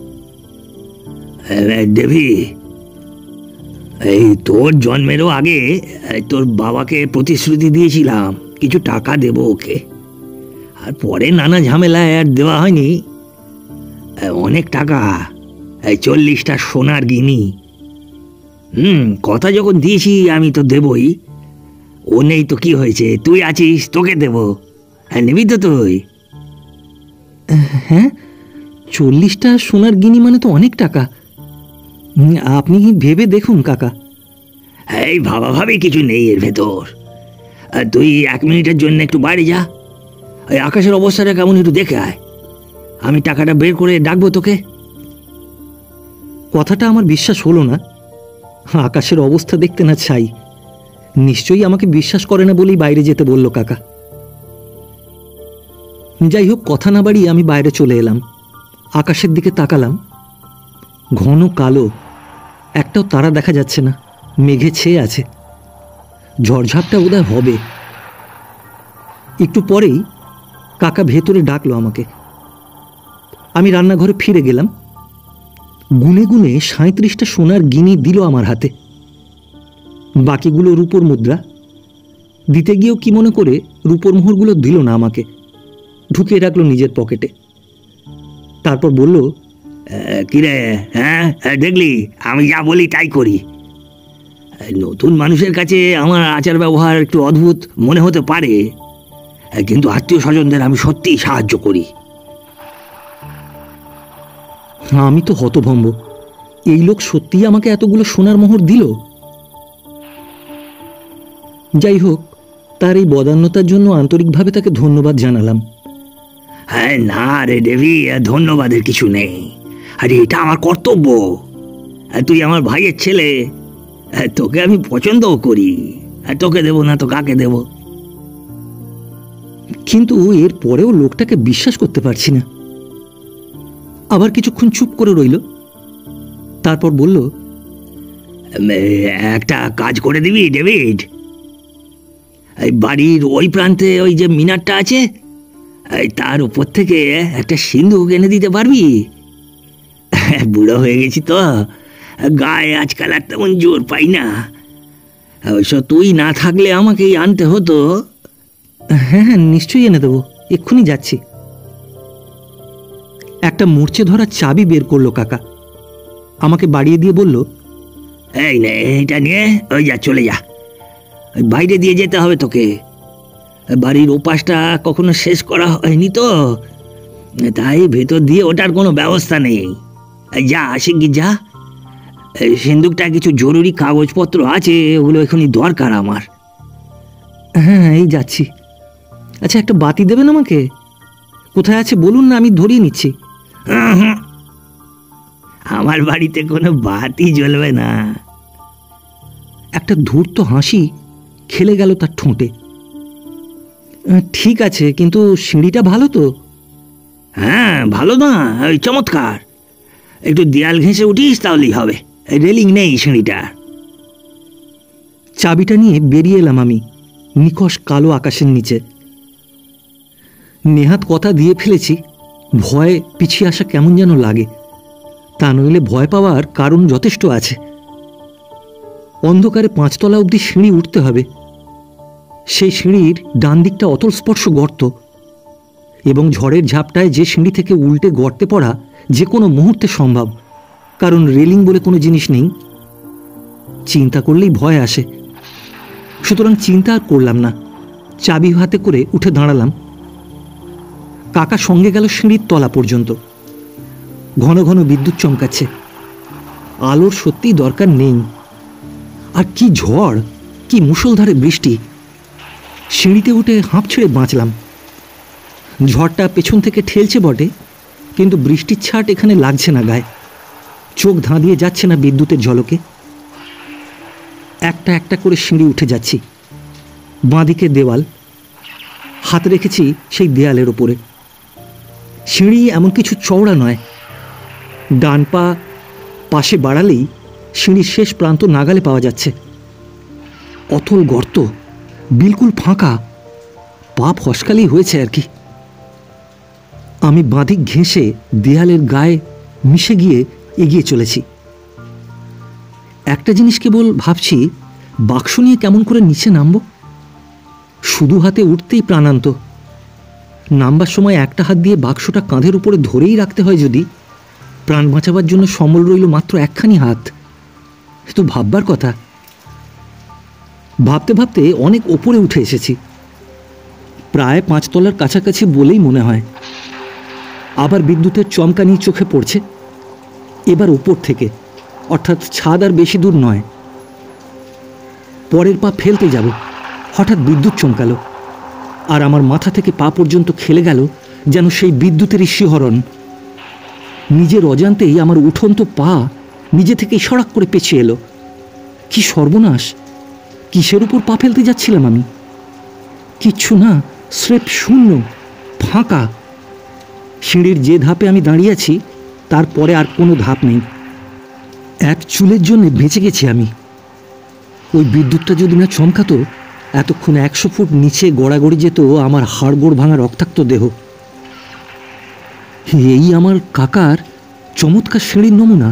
দেবী, এই তোর জন্মেরও আগে তোর বাবাকে প্রতিশ্রুতি দিয়েছিলাম কিছু টাকা দেব ওকে, আর পরে নানা ঝামেলায় আর দেওয়া হয়নি। অনেক টাকা, চল্লিশটা সোনার গিনি। হুম কথা যখন দিয়েছি আমি তো দেবই। ও নেই তো কি হয়েছে, তুই আছিস, তোকে দেব। হ্যাঁ, নিবি তো তুই? হ্যাঁ, চল্লিশটা সোনার গিনি মানে তো অনেক টাকা। আপনি ভেবে দেখুন কাকা। এই ভাবা ভাবি কিছু নেই এর ভেতর। তুই এক মিনিটের জন্য একটু বাইরে যা, ওই আকাশের অবস্থাটা কেমন একটু দেখে আয়, আমি টাকাটা বের করে ডাকবো তোকে। কথাটা আমার বিশ্বাস হলো না। আকাশের অবস্থা দেখতে না চাই, নিশ্চয়ই আমাকে বিশ্বাস করে না বলেই বাইরে যেতে বলল কাকা। যাই হোক, কথা না বাড়িয়ে আমি বাইরে চলে এলাম। আকাশের দিকে তাকালাম, ঘন কালো, একটাও তারা দেখা যাচ্ছে না, মেঘে ছেয়ে আছে। ঝড়ঝাপটা বোধহয় হবে। একটু পরেই কাকা ভেতরে ডাকলো আমাকে। আমি রান্নাঘরে ফিরে গেলাম। গুনে গুনে সাঁত্রিশটা সোনার গিনি দিল আমার হাতে। বাকিগুলো রূপোর মুদ্রা। দিতে গিয়েও কি মনে করে রূপোর মোহরগুলো দিল না আমাকে, ঢুকিয়ে রাখলো নিজের পকেটে। তারপর বলল, কিরে, হ্যাঁ দেখলি আমি যা বলি তাই করি। নতুন মানুষের কাছে আমার আচার ব্যবহার একটু অদ্ভুত মনে হতে পারে, কিন্তু আত্মীয় স্বজনদের আমি সত্যিই সাহায্য করি। আমি তো হতভম্ব, এই লোক সত্যিই আমাকে এতগুলো সোনার মোহর দিল। যাই হোক, তার এই বদান্যতার জন্য আন্তরিকভাবে তাকে ধন্যবাদ জানালাম। হ্যাঁ না রে দেবী, ধন্যবাদের কিছু নেই। আরে এটা আমার কর্তব্য। তুই আমার ভাইয়ের ছেলে, তোকে আমি পছন্দও করি। তোকে দেব না তো কাকে দেব? কিন্তু এর পরেও লোকটাকে বিশ্বাস করতে পারছি না। আবার কিছুক্ষণ চুপ করে রইল, তারপর বলল, একটা কাজ করে দিবি ডেভিড? এই বাড়ির ওই প্রান্তে ওই যে মিনারটা আছে, এই তার উপর থেকে একটা সিন্ধুক এনে দিতে পারবি? বুড়ো হয়ে গেছি তো, গায়ে আজকাল আর তেমন জোর পাই না। অবশ্য তুই না থাকলে আমাকেই আনতে হতো। হ্যাঁ হ্যাঁ, নিশ্চয়ই এনে দেবো, এক্ষুনি যাচ্ছি। একটা মূর্ছে ধরা চাবি বের করলো কাকা, আমাকে বাড়িয়ে দিয়ে বলল, এই নে, এইটা নিয়ে ওই যা, চলে যা, বাইরে দিয়ে যেতে হবে তোকে। বাড়ির ওপাশটা কখনো শেষ করা হয়নি তো, তাই ভেতর দিয়ে ওটার কোনো ব্যবস্থা নেই। যা, শিগগির যা। সিন্দুকটা কিছু জরুরি কাগজপত্র আছে, ওগুলো এখনই দরকার আমার। হ্যাঁ হ্যাঁ, এই যাচ্ছি। আচ্ছা, একটা বাতি দেবেন আমাকে? কোথায় আছে বলুন না, আমি ধরিয়ে নিচ্ছি। আমার বাড়িতে কোনো বাতি জ্বলবে না। একটা ধূর্ত হাসি খেলে গেল তার ঠোঁটে। ঠিক আছে, কিন্তু সিঁড়িটা ভালো তো? হ্যাঁ, ভালো না, ওই চমৎকার। একটু দেয়াল ঘেঁষে উঠিস তাহলেই হবে, রেলিং নেই সিঁড়িটা। চাবিটা নিয়ে বেরিয়ে এলাম আমি নিকষ কালো আকাশের নিচে। নেহাত কথা দিয়ে ফেলেছি, ভয়ে পিছিয়ে আসা কেমন যেন লাগে। তা নইলে ভয় পাওয়ার কারণ যথেষ্ট আছে। অন্ধকারে পাঁচতলা অবধি সিঁড়ি উঠতে হবে। সেই সিঁড়ির ডান দিকটা অতল স্পর্শ গর্ত, এবং ঝড়ের ঝাপটায় যে সিঁড়ি থেকে উল্টে গর্তে পড়া যে কোনো মুহূর্তে সম্ভব, কারণ রেলিং বলে কোনো জিনিস নেই। চিন্তা করলেই ভয় আসে, সুতরাং চিন্তা আর করলাম না। চাবি হাতে করে উঠে দাঁড়ালাম। কাকা সঙ্গে গেল সিঁড়ির তলা পর্যন্ত। ঘন ঘন বিদ্যুৎ চমকাচ্ছে, আলোর সত্যিই দরকার নেই। আর কি ঝড়, কি মুষলধারে বৃষ্টি! সিঁড়িতে উঠে হাঁপ ছেড়ে বাঁচলাম। ঝড়টা পেছন থেকে ঠেলছে বটে, কিন্তু বৃষ্টির ছাট এখানে লাগছে না গায়ে, চোখ ধাঁধিয়ে যাচ্ছে না বিদ্যুতের ঝলকে। একটা একটা করে সিঁড়ি উঠে যাচ্ছি। বাঁদিকে দেওয়াল, হাত রেখেছি সেই দেয়ালের ওপরে। সিঁড়ি এমন কিছু চওড়া নয়, ডান পা পাশে বাড়ালেই সিঁড়ির শেষ প্রান্ত নাগালে পাওয়া যাচ্ছে। অতল গর্ত, বিলকুল ফাঁকা, পা ফসকালেই হয়েছে আর কি। আমি বাঁদিক ঘেঁষে দেয়ালের গায়ে মিশে গিয়ে এগিয়ে চলেছি। একটা জিনিস কেবল ভাবছি, বাক্স নিয়ে কেমন করে নিচে নামব। শুধু হাতে উঠতেই প্রাণান্ত, নামবার সময় একটা হাত দিয়ে বাক্সটা কাঁধের উপরে ধরেই রাখতে হয় যদি, প্রাণ বাঁচাবার জন্য সমল রইল মাত্র একখানি হাত। তো ভাববার কথা। ভাবতে ভাবতে অনেক ওপরে উঠে এসেছি, প্রায় পাঁচতলার কাছাকাছি বলেই মনে হয়। আবার বিদ্যুতের চমকানি চোখে পড়ছে। এবার ওপর থেকে, অর্থাৎ ছাদ আর বেশি দূর নয়। পরের পা ফেলতে যাব, হঠাৎ বিদ্যুৎ চমকালো, আর আমার মাথা থেকে পা পর্যন্ত খেলে গেল যেন সেই বিদ্যুতেরই শিহরণ। নিজের অজান্তেই আমার উঠন্ত পা নিজে থেকেই সড়াক করে পেছিয়ে এলো। কি সর্বনাশ! কিসের উপর পা ফেলতে যাচ্ছিলাম আমি? কিচ্ছু না, স্রেফ শূন্য, ফাঁকা। সিঁড়ির যে ধাপে আমি দাঁড়িয়ে আছি তারপরে আর কোনো ধাপ নেই। এক চুলের জন্য বেঁচে গেছি আমি। ওই বিদ্যুৎটা যদি না চমকাতো, এতক্ষণ একশো ফুট নিচে গড়াগড়ি যেত আমার হাড়গোড় ভাঙা রক্তাক্ত দেহ। এই আমার কাকার চমৎকার সিঁড়ির নমুনা।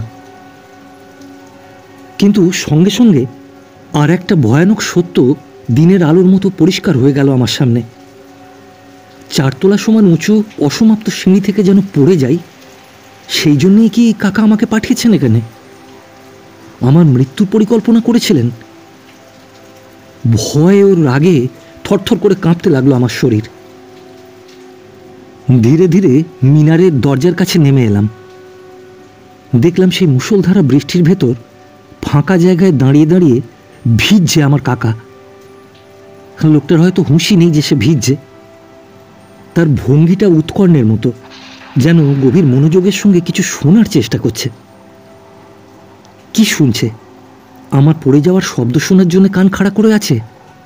কিন্তু সঙ্গে সঙ্গে আর একটা ভয়ানক সত্য দিনের আলোর মতো পরিষ্কার হয়ে গেল আমার সামনে। চারতলা সমান উঁচু অসমাপ্ত সিঁড়ি থেকে যেন পড়ে যাই, সেই জন্যেই কি কাকা আমাকে পাঠিয়েছেন এখানে? আমার মৃত্যুর পরিকল্পনা করেছিলেন? ভয়ে ও রাগে থরথর করে কাঁপতে লাগলো আমার শরীর। ধীরে ধীরে মিনারের দরজার কাছে নেমে এলাম। দেখলাম সেই মুষলধারা বৃষ্টির ভেতর ফাঁকা জায়গায় দাঁড়িয়ে দাঁড়িয়ে ভিজছে আমার কাকা। লোকটার হয়তো হুঁশি নেই যে সে ভিজছে। তার ভঙ্গিটা উৎকর্ণের মতো, যেন গভীর মনোযোগের সঙ্গে কিছু শোনার চেষ্টা করছে। কি শুনছে? আমার পড়ে যাওয়ার শব্দ শোনার জন্য কান খাড়া করে আছে।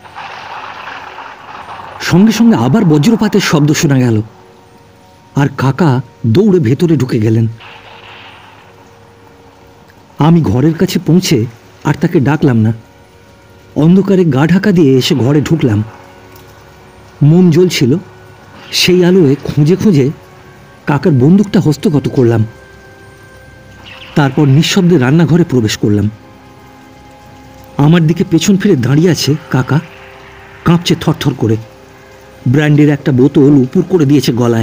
সঙ্গে সঙ্গে আবার বজ্রপাতের শব্দ শোনা গেল, আর কাকা দৌড়ে ভেতরে ঢুকে গেলেন। আমি ঘরের কাছে পৌঁছে আর তাকে ডাকলাম না। অন্ধকারে গা ঢাকা দিয়ে এসে ঘরে ঢুকলাম। মোম জ্বলছিল, সেই আলোয় খুঁজে খুঁজে কাকার বন্দুকটা হস্তগত করলাম। তারপর নিঃশব্দে রান্নাঘরে প্রবেশ করলাম। আমার দিকে পেছন ফিরে দাঁড়িয়ে আছে কাকা, কাঁপছে থরথর করে। ব্র্যান্ডের একটা বোতল উপুর করে দিয়েছে গলায়।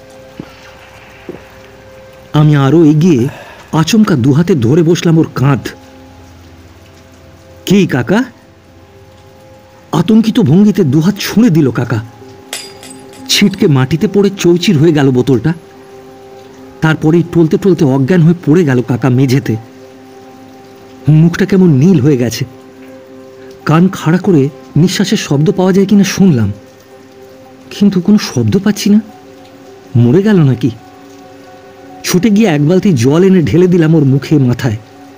আমি আরও এগিয়ে আচমকা দুহাতে ধরে বসলাম ওর কাঁধ। কি কাকা? আতঙ্কিত ভঙ্গিতে দুহাত ছুঁড়ে দিল কাকা। ছিটকে মাটিতে পড়ে চৌচির হয়ে গেল বোতলটা। তারপরেই টলতে টলতে অজ্ঞান হয়ে পড়ে গেল কাকা মেঝেতে। মুখটা কেমন নীল হয়ে গেছে। কান খাড়া করে নিঃশ্বাসের শব্দ পাওয়া যায় কিনা শুনলাম, কিন্তু কোনো শব্দ পাচ্ছি না। মরে গেল নাকি? ছুটে গিয়ে এক বালতি জল এনে ঢেলে দিলাম ওর মুখে মাথায়।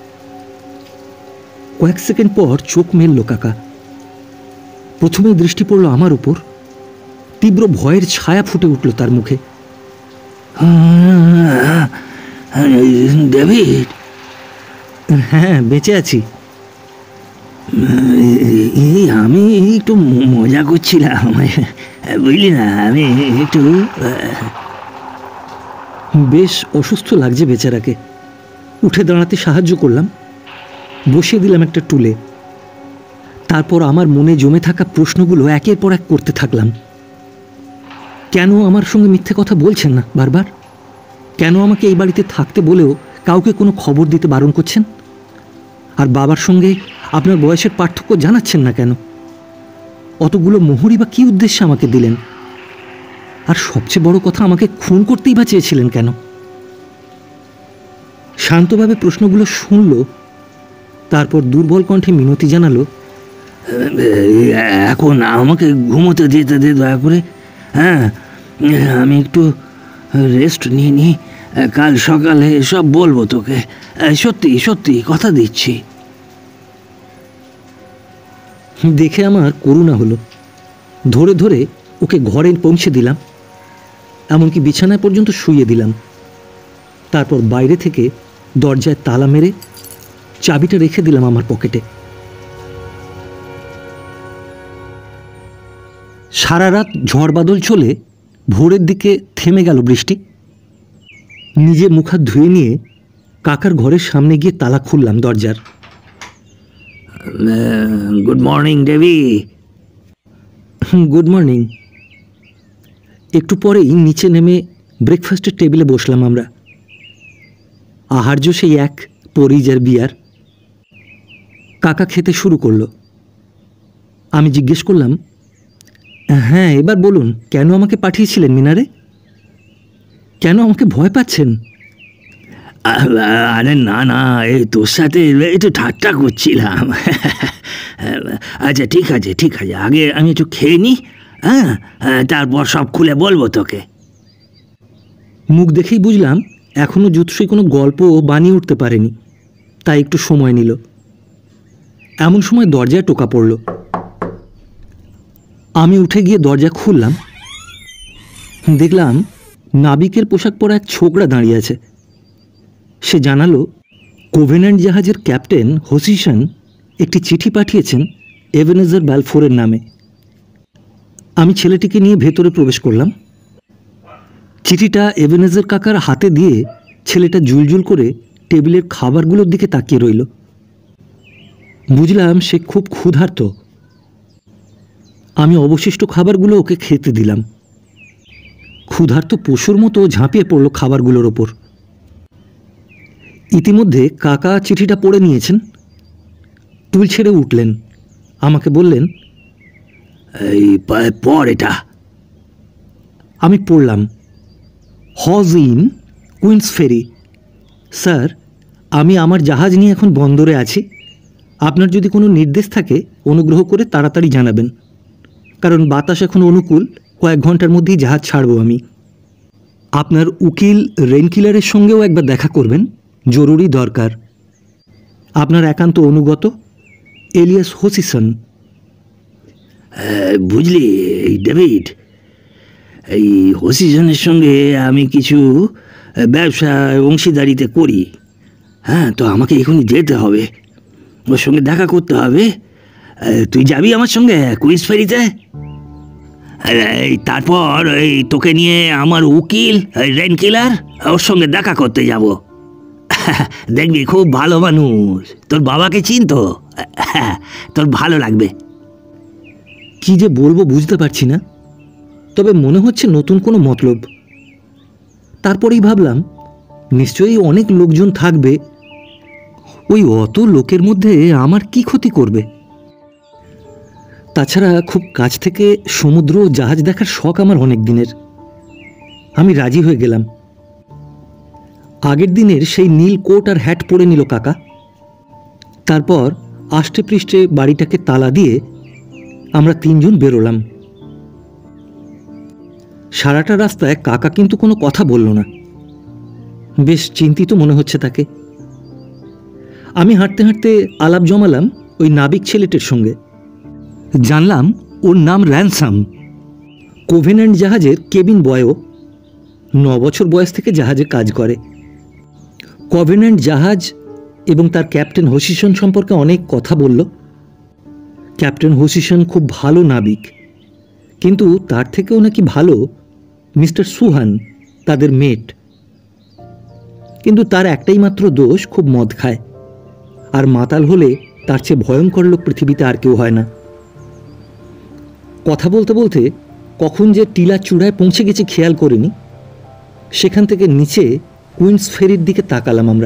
কয়েক সেকেন্ড পর চোখ মেলল কাকা। প্রথমে দৃষ্টি পড়ল আমার উপর। তীব্র ভয়ের ছায়া ফুটে উঠল তার মুখে। ডেভিড? হ্যাঁ, বেঁচে আছি। এই আমি একটু মজা করছিলাম, বুঝলি না। আমি একটু বেশ অসুস্থ লাগছে বেচারাকে। উঠে দাঁড়াতে সাহায্য করলাম, বসিয়ে দিলাম একটা টুলে। তারপর আমার মনে জমে থাকা প্রশ্নগুলো একের পর এক করতে থাকলাম। কেন আমার সঙ্গে মিথ্যে কথা বলছেন না বারবার? কেন আমাকে এই বাড়িতে থাকতে বলেও কাউকে কোনো খবর দিতে বারণ করছেন? আর বাবার সঙ্গে আপনার বয়সের পার্থক্য জানাচ্ছেন না কেন? অতগুলো মোহরই বা কী উদ্দেশ্যে আমাকে দিলেন? আর সবচেয়ে বড় কথা, আমাকে খুন করতেই বা চেয়েছিলেন কেন? শান্তভাবে প্রশ্নগুলো শুনল, তারপর দুর্বল কণ্ঠে মিনতি জানালো, এখন আমাকে ঘুমোতে যেতে দে দয়া করে। হ্যাঁ, আমি একটু রেস্ট নিয়ে নিই, কাল সকালে সব বলবো তোকে। সত্যি সত্যি কথা দিচ্ছি। দেখে আমার করুণা হলো। ধরে ধরে ওকে ঘরে পৌঁছে দিলাম, এমনকি বিছানায় পর্যন্ত শুইয়ে দিলাম। তারপর বাইরে থেকে দরজায় তালা মেরে চাবিটা রেখে দিলাম আমার পকেটে। সারা রাত ঝড় বাদল চলে ভোরের দিকে থেমে গেল বৃষ্টি। নিজে মুখ হাত ধুয়ে নিয়ে কাকার ঘরের সামনে গিয়ে তালা খুললাম দরজার। Good morning Davie. Good morning. একটু পরেই নিচে নেমে ব্রেকফাস্টের টেবিলে বসলাম আমরা। আহার্য সেই এক পরিজ আর বিয়ার। কাকা খেতে শুরু করলো। আমি জিজ্ঞেস করলাম, হ্যাঁ এবার বলুন, কেন আমাকে পাঠিয়েছিলেন মিনারে? কেন আমাকে ভয় পাচ্ছেন? আরে না না, এই তোর সাথে একটু ঠাট্টা করছিলাম। আচ্ছা ঠিক আছে ঠিক আছে, আগে আমি একটু খেয়ে নিই, হ্যাঁ, তারপর সব খুলে বলবো তোকে। মুখ দেখেই বুঝলাম এখনও জুৎসই কোনো গল্প বানিয়ে উঠতে পারেনি, তাই একটু সময় নিল। এমন সময় দরজায় টোকা পড়ল। আমি উঠে গিয়ে দরজা খুললাম। দেখলাম নাবিকের পোশাক পরা এক ছোকরা দাঁড়িয়ে আছে। সে জানালো কোভেন্যান্ট জাহাজের ক্যাপ্টেন হোসিসন একটি চিঠি পাঠিয়েছেন এবেনেজার ব্যালফোরের নামে। আমি ছেলেটিকে নিয়ে ভেতরে প্রবেশ করলাম। চিঠিটা এবেনেজার কাকার হাতে দিয়ে ছেলেটা জুলজুল করে টেবিলের খাবারগুলোর দিকে তাকিয়ে রইল। বুঝলাম সে খুব ক্ষুধার্ত। আমি অবশিষ্ট খাবারগুলো ওকে খেতে দিলাম। ক্ষুধার্ত পশুর মতো ঝাঁপিয়ে পড়ল খাবারগুলোর ওপর। ইতিমধ্যে কাকা চিঠিটা পড়ে নিয়েছেন। টুল ছেড়ে উঠলেন, আমাকে বললেন, এই পড় এটা। আমি পড়লাম, Hawes Inn Queensferry. Sir, আমি আমার জাহাজ নিয়ে এখন বন্দরে আছি। আপনার যদি কোনো নির্দেশ থাকে অনুগ্রহ করে তাড়াতাড়ি জানাবেন, কারণ বাতাস এখন অনুকূল। কয়েক ঘন্টার মধ্যেই জাহাজ ছাড়ব আমি। আপনার উকিল রেনকিলারের সঙ্গেও একবার দেখা করবেন, জরুরি দরকার। আপনার একান্ত অনুগত এলিয়াস হোসিসন। বুঝলি ডেভিড, এই হোসিসনের সঙ্গে আমি কিছু ব্যবসা অংশীদারিতে করি। হ্যাঁ, তো আমাকে এখনই যেতে হবে, ওর সঙ্গে দেখা করতে হবে। তুই যাবি আমার সঙ্গে কুইন্স ফেরিতে? এই তারপর এই তোকে নিয়ে আমার উকিল রেন কিলার ওর সঙ্গে দেখা করতে যাব। দেখবি খুব ভালো মানুষ, তোর বাবাকে চিনতো, তোর ভালো লাগবে। কি যে বলবো বুঝতে পারছি না, তবে মনে হচ্ছে নতুন কোনো মতলব। তারপরেই ভাবলাম নিশ্চয়ই অনেক লোকজন থাকবে, ওই অত লোকের মধ্যে আমার কি ক্ষতি করবে? তাছাড়া খুব কাছ থেকে সমুদ্র ও জাহাজ দেখার শখ আমার অনেক দিনের। আমি রাজি হয়ে গেলাম। আগের দিনের সেই নীল কোট আর হ্যাট পরে নিল কাকা। তারপর আষ্টে পৃষ্ঠে বাড়িটাকে তালা দিয়ে আমরা তিনজন বেরোলাম। সারাটা রাস্তায় কাকা কিন্তু কোনো কথা বলল না, বেশ চিন্তিত মনে হচ্ছে তাকে। আমি হাঁটতে হাঁটতে আলাপ জমালাম ওই নাবিক ছেলেটির সঙ্গে। জানলাম ওর নাম র্যানসাম, কোভেন্যান্ট জাহাজের কেবিন বয়ও। ন বছর বয়স থেকে জাহাজে কাজ করে। কোভেন্যান্ট জাহাজ এবং তার ক্যাপ্টেন হোসিসন সম্পর্কে অনেক কথা বলল। ক্যাপ্টেন হোসিসন খুব ভালো নাবিক, কিন্তু তার থেকেও নাকি ভালো মিস্টার সুহান, তাদের মেট। কিন্তু তার একটাই মাত্র দোষ, খুব মদ খায়, আর মাতাল হলে তার চেয়ে ভয়ঙ্কর লোক পৃথিবীতে আর কেউ হয় না। কথা বলতে বলতে কখন যে টিলা চূড়ায় পৌঁছে গেছে খেয়াল করিনি। সেখান থেকে নিচে কুইন্স ফেরির দিকে তাকালাম আমরা।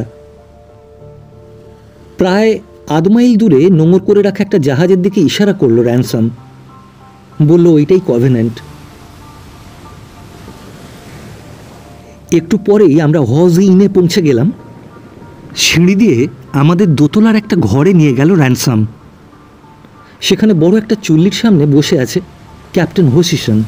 প্রায় আধ মাইল দূরে নোঙর করে রাখা একটা জাহাজের দিকে ইশারা করলো র্যানসাম, বলল ওইটাই কভেন্যান্ট। একটু পরেই আমরা হজ ইনে পৌঁছে গেলাম। সিঁড়ি দিয়ে আমাদের দোতলার একটা ঘরে নিয়ে গেল র্যানসাম। সেখানে বড় একটা চুল্লির সামনে বসে আছে ক্যাপ্টেন হোসিসন।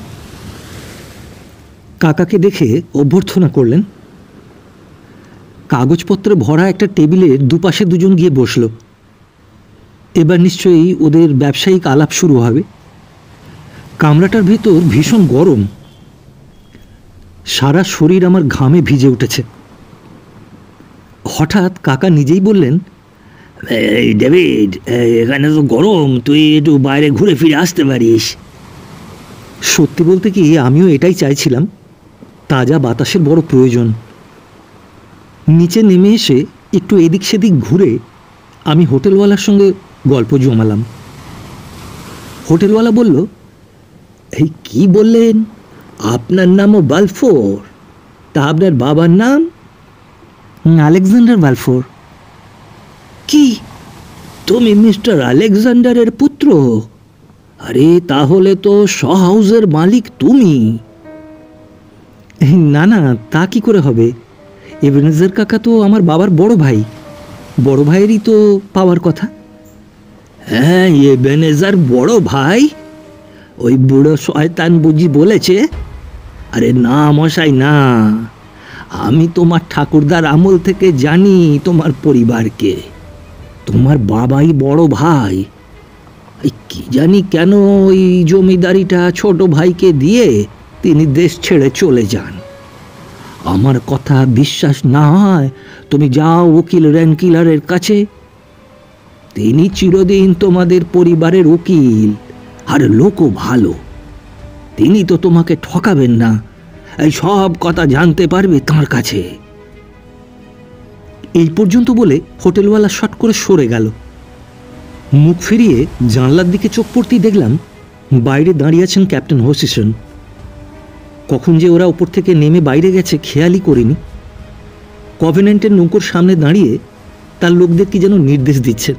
কাকাকে দেখে অভ্যর্থনা করলেন। কাগজপত্রে ভরা একটা টেবিলের দুপাশে দুজন গিয়ে বসল। এবার নিশ্চয়ই ওদের ব্যবসায়িক আলাপ শুরু হবে। কামরাটার ভেতর ভীষণ গরম, সারা শরীর আমার ঘামে ভিজে উঠেছে। হঠাৎ কাকা নিজেই বললেন, এই ডেভিড, এখানে তো গরম, তুই একটু বাইরে ঘুরে ফিরে আসতে পারিস। সত্যি বলতে কি আমিও এটাই চাইছিলাম, তাজা বাতাসের বড় প্রয়োজন। নিচে নেমে এসে একটু এদিক সেদিক ঘুরে আমি হোটেলওয়ালার সঙ্গে গল্প জমালাম। হোটেলওয়ালা বলল, এই কি বললেন, আপনার নামও বালফোর? তা আপনার বাবার নাম? Alexander Balfour. কি, তুমি মিস্টার আলেকজান্ডারের পুত্র? আরে তাহলে তো শ হাউসের মালিক তুমি। না না, তা কি করে হবে? এবেনেজার কাকা তো আমার বাবার বড় ভাই, বড় ভাইয়েরই তো পাওয়ার কথা। হ্যাঁ, এবেনেজার বড় ভাই? ওই বুড়ো শয়তান বুঝি বলেছে? আরে না মশাই না, আমি তোমার ঠাকুরদার আমল থেকে জানি তোমার পরিবারকে। তোমার বাবাই বড় ভাই। কি জানি কেন ওই জমিদারিটা ছোট ভাইকে দিয়ে তিনি দেশ ছেড়ে চলে যান। আমার কথা বিশ্বাস না হয় তুমি যাও উকিল র্যানকিলারের কাছে, তিনি চিরদিন তোমাদের পরিবারের উকিল, আর লোকও ভালো। তিনি তো তোমাকে ঠকাবেন না, এই সব কথা জানতে পারবে তাঁর কাছে। এই পর্যন্ত বলে হোটেলওয়ালা শট করে সরে গেল। মুখ ফিরিয়ে জানলার দিকে চোখ পড়তেই দেখলাম বাইরে দাঁড়িয়ে আছেন ক্যাপ্টেন হোসিসন। কখন যে ওরা ওপর থেকে নেমে বাইরে গেছে খেয়ালই করিনি। কভেন্যান্টের নৌকোর সামনে দাঁড়িয়ে তার লোকদের কি যেন নির্দেশ দিচ্ছেন।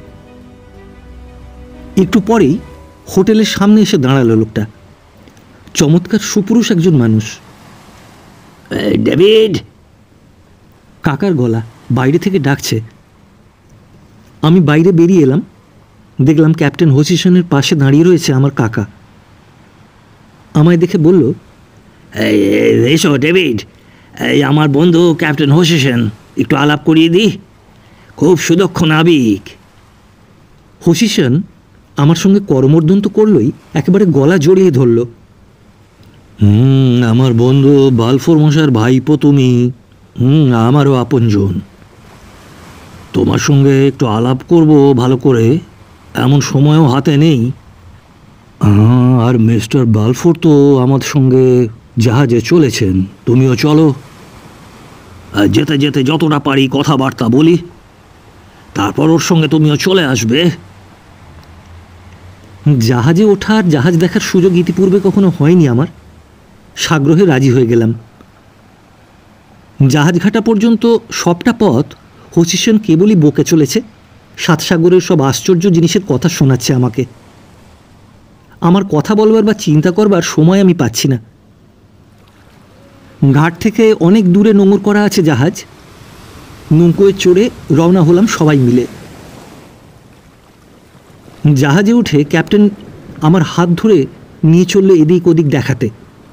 একটু পরেই হোটেলের সামনে এসে দাঁড়ালো লোকটা। চমৎকার সুপুরুষ একজন মানুষ। ডেভিড, কাকার গলা বাইরে থেকে ডাকছে। আমি বাইরে বেরিয়ে এলাম, দেখলাম ক্যাপ্টেন হোসিসনের পাশে দাঁড়িয়ে রয়েছে আমার কাকা। আমায় দেখে বলল, এসো ডেভিড, এই আমার বন্ধু ক্যাপ্টেন হোসিসন, একটু আলাপ করিয়ে দিই, খুব সুদক্ষ নাবিক। হোসিসন আমার সঙ্গে করমর্দন তো করলই, একেবারে গলা জড়িয়ে ধরল। হুম আমার বন্ধু বালফোর মশার ভাইপো তুমি, হুম আমারও আপনজন। তোমার সঙ্গে একটু আলাপ করব ভালো করে, এমন সময়ও হাতে নেই। আর মিস্টার বালফোর তো আমার সঙ্গে জাহাজে চলেছেন, তুমিও চলো। যেতে যেতে যতটা পারি কথাবার্তা বলি, তারপর ওর সঙ্গে তুমিও চলে আসবে। জাহাজে ওঠার জাহাজ দেখার সুযোগ ইতিপূর্বে কখনো হয়নি আমার, সাগ্রহে রাজি হয়ে গেলাম। জাহাজ ঘাটা পর্যন্ত সবটা পথ হচিসন কেবলই বকে চলেছে, সাত সাগরের সব আশ্চর্য জিনিসের কথা শোনাচ্ছে আমাকে। আমার কথা বলবার বা চিন্তা করবার সময় আমি পাচ্ছি না। ঘাট থেকে অনেক দূরে নোঙর করা আছে জাহাজ। নৌকোয় চড়ে রওনা হলাম সবাই মিলে। জাহাজে উঠে ক্যাপ্টেন আমার হাত ধরে নিয়ে চললো এদিক ওদিক দেখাতে,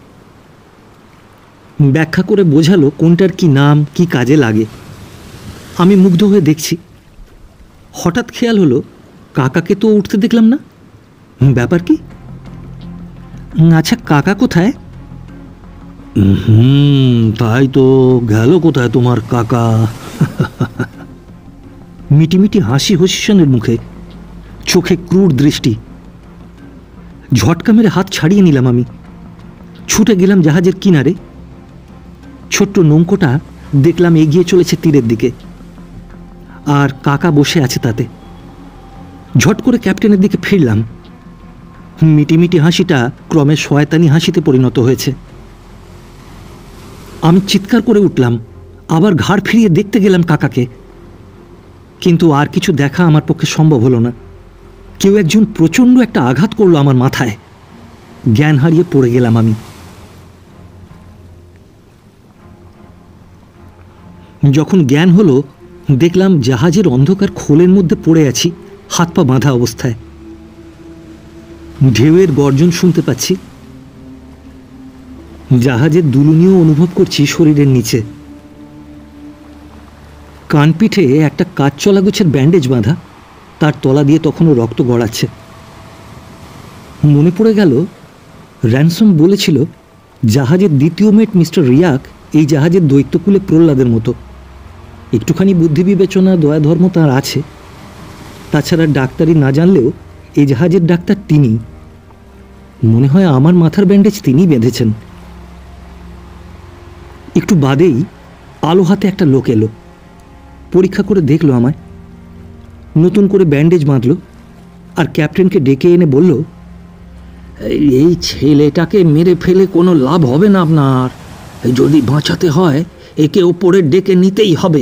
ব্যাখ্যা করে বোঝালো কোনটার কি নাম, কি কাজে লাগে। আমি মুগ্ধ হয়ে দেখছি। হঠাৎ খেয়াল হলো কাকাকে তো উঠতে দেখলাম না, ব্যাপার কি? আচ্ছা কাকা কোথায়? হুম তাই তো, গেল কোথায় তোমার কাকা? মিটিমিটি হাসি হচিসনের মুখে, চোখে ক্রূর দৃষ্টি। ঝটকা মেরে হাত ছাড়িয়ে নিলাম আমি। ছুটে গেলাম জাহাজের কিনারে। ছোট্ট নৌকোটা দেখলাম এগিয়ে চলেছে তীরের দিকে, আর কাকা বসে আছে তাতে। ঝট করে ক্যাপ্টেনের দিকে ফিরলাম। মিটিমিটি হাসিটা ক্রমে শয়তানি হাসিতে পরিণত হয়েছে। আমি চিৎকার করে উঠলাম, আবার ঘাড় ফিরিয়ে দেখতে গেলাম কাকাকে, কিন্তু আর কিছু দেখা আমার পক্ষে সম্ভব হলো না। কেউ একজন প্রচণ্ড একটা আঘাত করলো আমার মাথায়, জ্ঞান হারিয়ে পড়ে গেলাম আমি। যখন জ্ঞান হলো দেখলাম জাহাজের অন্ধকার খোলের মধ্যে পড়ে আছি, হাত পা বাঁধা অবস্থায়। ঢেউয়ের গর্জন শুনতে পাচ্ছি, জাহাজের দুলুনিও অনুভব করছি শরীরের নিচে। কানপিঠে একটা কাজ চলা গোছের ব্যান্ডেজ বাঁধা, তার তলা দিয়ে তখনও রক্ত গড়াচ্ছে। মনে পড়ে গেল র্যানসম বলেছিল জাহাজের দ্বিতীয় মেট মিস্টার রিয়াক এই জাহাজের দৈত্যকুলে প্রহ্লাদের মতো। একটুখানি বুদ্ধি বিবেচনা দয়া ধর্ম তাঁর আছে, তাছাড়া ডাক্তারি না জানলেও এই জাহাজের ডাক্তার তিনি। মনে হয় আমার মাথার ব্যান্ডেজ তিনিই বেঁধেছেন। একটু বাদেই আলো হাতে একটা লোক এলো, পরীক্ষা করে দেখলো আমায়, নতুন করে ব্যান্ডেজ বাঁধল, আর ক্যাপ্টেনকে ডেকে এনে বলল, এই ছেলেটাকে মেরে ফেলে কোনো লাভ হবে না আপনার, যদি বাঁচাতে হয় একে ওপরে ডেকে নিতেই হবে।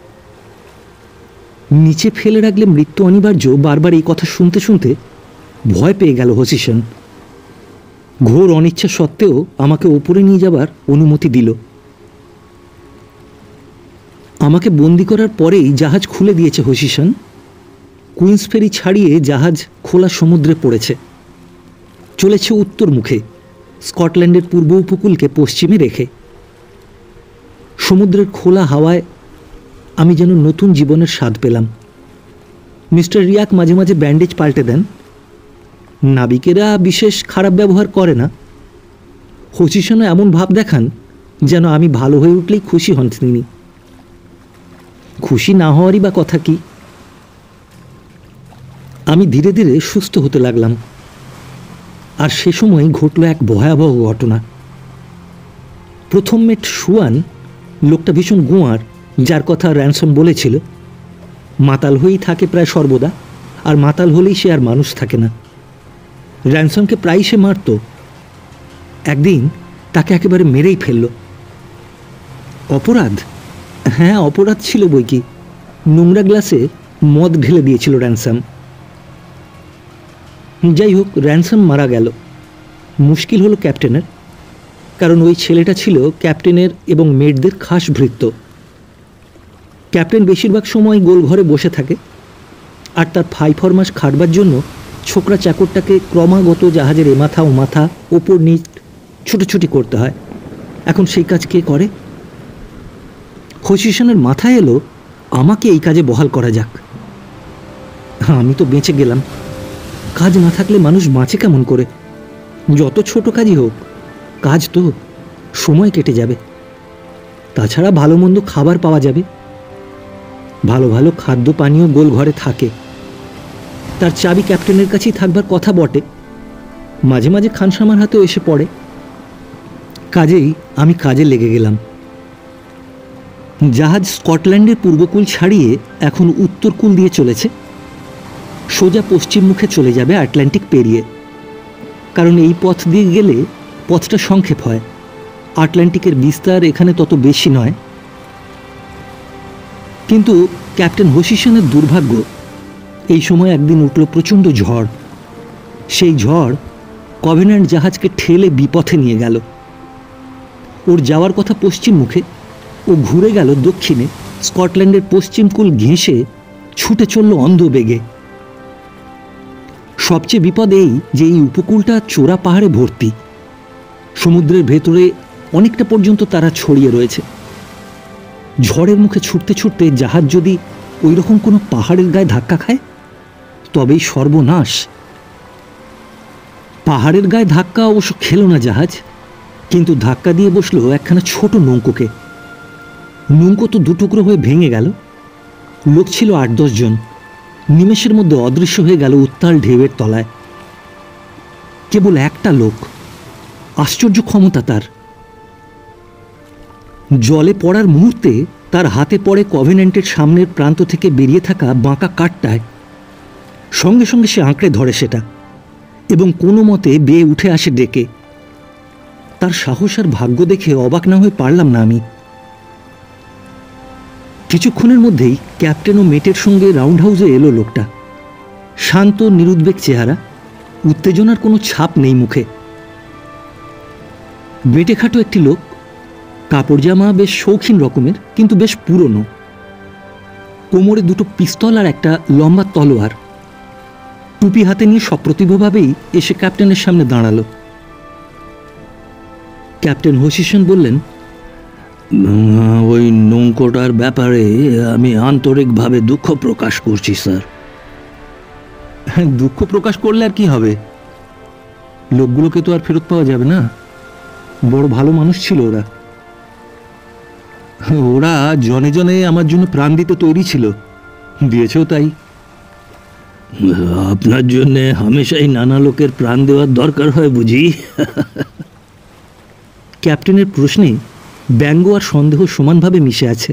নিচে ফেলে রাখলে মৃত্যু অনিবার্য, বারবার এই কথা শুনতে শুনতে ভয় পেয়ে গেল হচিসন। ঘোর অনিচ্ছা সত্ত্বেও আমাকে ওপরে নিয়ে যাবার অনুমতি দিল। আমাকে বন্দি করার পরেই জাহাজ খুলে দিয়েছে হচিসন। কুইন্স ফেরি ছাড়িয়ে জাহাজ খোলা সমুদ্রে পড়েছে, চলেছে উত্তর মুখে, স্কটল্যান্ডের পূর্ব উপকূলকে পশ্চিমে রেখে। সমুদ্রের খোলা হাওয়ায় আমি যেন নতুন জীবনের স্বাদ পেলাম। মিস্টার রিয়াক মাঝে মাঝে ব্যান্ডেজ পাল্টে দেন। নাবিকেরা বিশেষ খারাপ ব্যবহার করে না। হচিসনও এমন ভাব দেখান যেন আমি ভালো হয়ে উঠলেই খুশি হন তিনি। খুশি না হওয়ারই বা কথা কি? আমি ধীরে ধীরে সুস্থ হতে লাগলাম, আর সে সময় ঘটল এক ভয়াবহ ঘটনা। প্রথম মেট সুয়ান, লোকটা ভীষণ গোঁয়ার, যার কথা র্যানসম বলেছিল, মাতাল হয়েই থাকে প্রায় সর্বদা, আর মাতাল হলেই সে আর মানুষ থাকে না। র্যানসমকে প্রায় সে মারত। একদিন তাকে একেবারে মেরেই ফেলল। অপরাধ? হ্যাঁ অপরাধ ছিল বই কি। নোংরা গ্লাসে মদ ঢেলে দিয়েছিল র্যানসম। যাই হোক, র্যানসম মারা গেল। মুশকিল হলো ক্যাপ্টেনের, কারণ ওই ছেলেটা ছিল ক্যাপ্টেনের এবং মেটদের খাস ভৃত্য। ক্যাপ্টেন বেশিরভাগ সময় গোল ঘরে বসে থাকে, আর তার ফাই ফরমাস খাটবার জন্য ছোকরা চাকরটাকে ক্রমাগত জাহাজের এ মাথা ও মাথা ওপর নিচ ছুটোছুটি করতে হয়। এখন সেই কাজ কে করে? হচিসনের মাথায় এলো আমাকে এই কাজে বহাল করা যাক। আমি তো বেঁচে গেলাম। কাজ না থাকলে মানুষ বাঁচে কেমন করে? যত ছোট কাজই হোক, কাজ তো, সময় কেটে যাবে। তাছাড়া ভালো মন্দ খাবার পাওয়া যাবে। ভালো ভালো খাদ্য পানীয় গোল ঘরে থাকে, তার চাবি ক্যাপ্টেনের কাছেই থাকবার কথা বটে। মাঝে মাঝে খানসামার হাতেও এসে পড়ে। কাজেই আমি কাজে লেগে গেলাম। জাহাজ স্কটল্যান্ডের পূর্বকূল ছাড়িয়ে এখন উত্তরকূল দিয়ে চলেছে, সোজা পশ্চিম মুখে চলে যাবে আটলান্টিক পেরিয়ে। কারণ এই পথ দিয়ে গেলে পথটা সংক্ষেপ হয়, আটলান্টিকের বিস্তার এখানে তত বেশি নয়। কিন্তু ক্যাপ্টেন হোসিসনের দুর্ভাগ্য, এই সময় একদিন উঠল প্রচণ্ড ঝড়। সেই ঝড় কভেন্যান্ট জাহাজকে ঠেলে বিপথে নিয়ে গেল। ওর যাওয়ার কথা পশ্চিম মুখে, ও ঘুরে গেল দক্ষিণে, স্কটল্যান্ডের পশ্চিম কূল ঘেঁষে ছুটে চলল অন্ধ বেগে। সবচেয়ে বিপদ এই যে এই উপকূলটা চোরা পাহাড়ে ভর্তি, সমুদ্রের ভেতরে অনেকটা পর্যন্ত তারা ছড়িয়ে রয়েছে। ঝড়ের মুখে ছুটতে ছুটতে জাহাজ যদি ওই রকম কোনো পাহাড়ের গায়ে ধাক্কা খায়, তবেই সর্বনাশ। পাহাড়ের গায়ে ধাক্কা অবশ্য খেল না জাহাজ, কিন্তু ধাক্কা দিয়ে বসলো একখানা ছোট নৌকোকে। নৌকো তো দুটুকরো হয়ে ভেঙে গেল। লোক ছিল আট দশ জন, নিমেষের মধ্যে অদৃশ্য হয়ে গেল উত্তাল ঢেউয়ের তলায়। কেবল একটা লোক, আশ্চর্য ক্ষমতা তার। জলে পড়ার মুহূর্তে তার হাতে পড়ে কভেন্যান্টের সামনের প্রান্ত থেকে বেরিয়ে থাকা বাঁকা কাঠটায়। সঙ্গে সঙ্গে সে আঁকড়ে ধরে সেটা এবং কোনো মতে বেয়ে উঠে আসে ডেকে। তার সাহস আর ভাগ্য দেখে অবাক না হয়ে পারলাম না আমি। কিছুক্ষণের মধ্যেই ক্যাপ্টেন ও মেটের সঙ্গে রাউন্ড হাউসে এলো লোকটা। শান্ত নিরুদ্বেগ চেহারা, উত্তেজনার কোনো ছাপ নেই মুখে। বেটে খাটো একটি লোক, কাপড় জামা বেশ শৌখিন রকমের কিন্তু বেশ পুরনো। কোমরে দুটো পিস্তল আর একটা লম্বা তলোয়ার। টুপি হাতে নিয়ে সপ্রতিভভাবেই এসে ক্যাপ্টেনের সামনে দাঁড়ালো। ক্যাপ্টেন হোসিসন বললেন, ওই নৌকোটার ব্যাপারে আমি আন্তরিকভাবে দুঃখ প্রকাশ করছি স্যার। দুঃখ প্রকাশ করলে আর কি হবে? লোকগুলোকে তো আর ফেরত পাওয়া যাবে না। বড় ভালো মানুষ ছিল ওরা। ওরা জনে জনে আমার জন্য প্রাণ দিতে তৈরি ছিল, দিয়েছেও তাই। আপনার জন্য হামেশাই নানা লোকের প্রাণ দেওয়ার দরকার হয় বুঝি? ক্যাপ্টেনের প্রশ্নে ব্যঙ্গ আর সন্দেহ সমানভাবে মিশে আছে।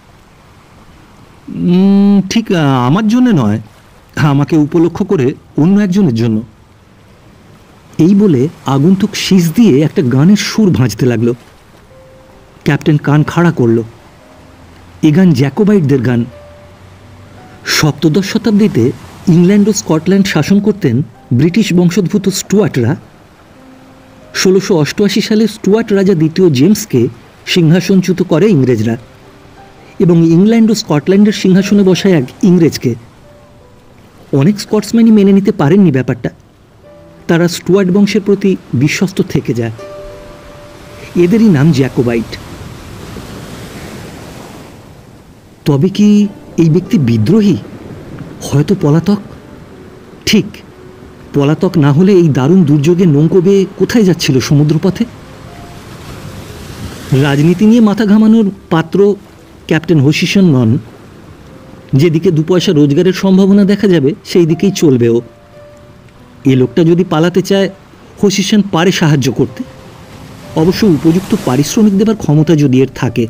ঠিক আমার জন্য নয়, আমাকে উপলক্ষ করে অন্য একজনের জন্য। এই বলে আগন্তুক শীষ দিয়ে একটা গানের সুর ভাঁজতে লাগলো। ক্যাপ্টেন কান খাড়া করল। এ গান জ্যাকোবাইটদের গান। সপ্তদশ শতাব্দীতে ইংল্যান্ড ও স্কটল্যান্ড শাসন করতেন ব্রিটিশ বংশোদ্ভূত স্টুয়ার্টরা। ষোলোশো অষ্টআশি সালে স্টুয়ার্ট রাজা দ্বিতীয় জেমসকে সিংহাসনচ্যুত করে ইংরেজরা এবং ইংল্যান্ড ও স্কটল্যান্ডের সিংহাসনে বসায় এক ইংরেজকে। অনেক স্কটসম্যানই মেনে নিতে পারেননি ব্যাপারটা। তারা স্টুয়ার্ট বংশের প্রতি বিশ্বস্ত থেকে যায়। এদেরই নাম জ্যাকোবাইট। তবে কি এই ব্যক্তি বিদ্রোহী? হয়তো পলাতক। ঠিক, পলাতক না হলে এই দারুণ দুর্যোগে নৌকো বেয়ে কোথায় যাচ্ছিল সমুদ্রপথে? রাজনীতি নিয়ে মাথা ঘামানোর পাত্র ক্যাপ্টেন হোসিসন নন। যেদিকে দু পয়সা রোজগারের সম্ভাবনা দেখা যাবে সেই দিকেই চলবে ও। এ লোকটা যদি পালাতে চায়, হোসিসন পারে সাহায্য করতে, অবশ্য উপযুক্ত পারিশ্রমিক দেবার ক্ষমতা যদি এর থাকে।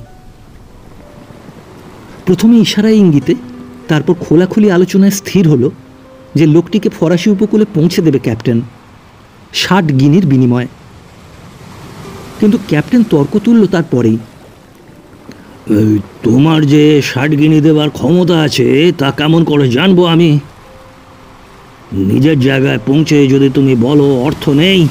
প্রথমে ইশারায় ইঙ্গিতে, তারপর খোলাখুলি আলোচনায় স্থির হলো যে লোকটিকে ফরাসি উপকূলে পৌঁছে দেবে ক্যাপ্টেন, ষাট গিনির বিনিময়ে। কিন্তু ক্যাপ্টেন তর্ক তুলল তারপরেই। তোমার যে ষাট গিনি দেবার ক্ষমতা আছে তা কেমন করে জানবো আমি? নিজের জায়গায় পৌঁছে যদি তুমি বলো অর্থ নেই।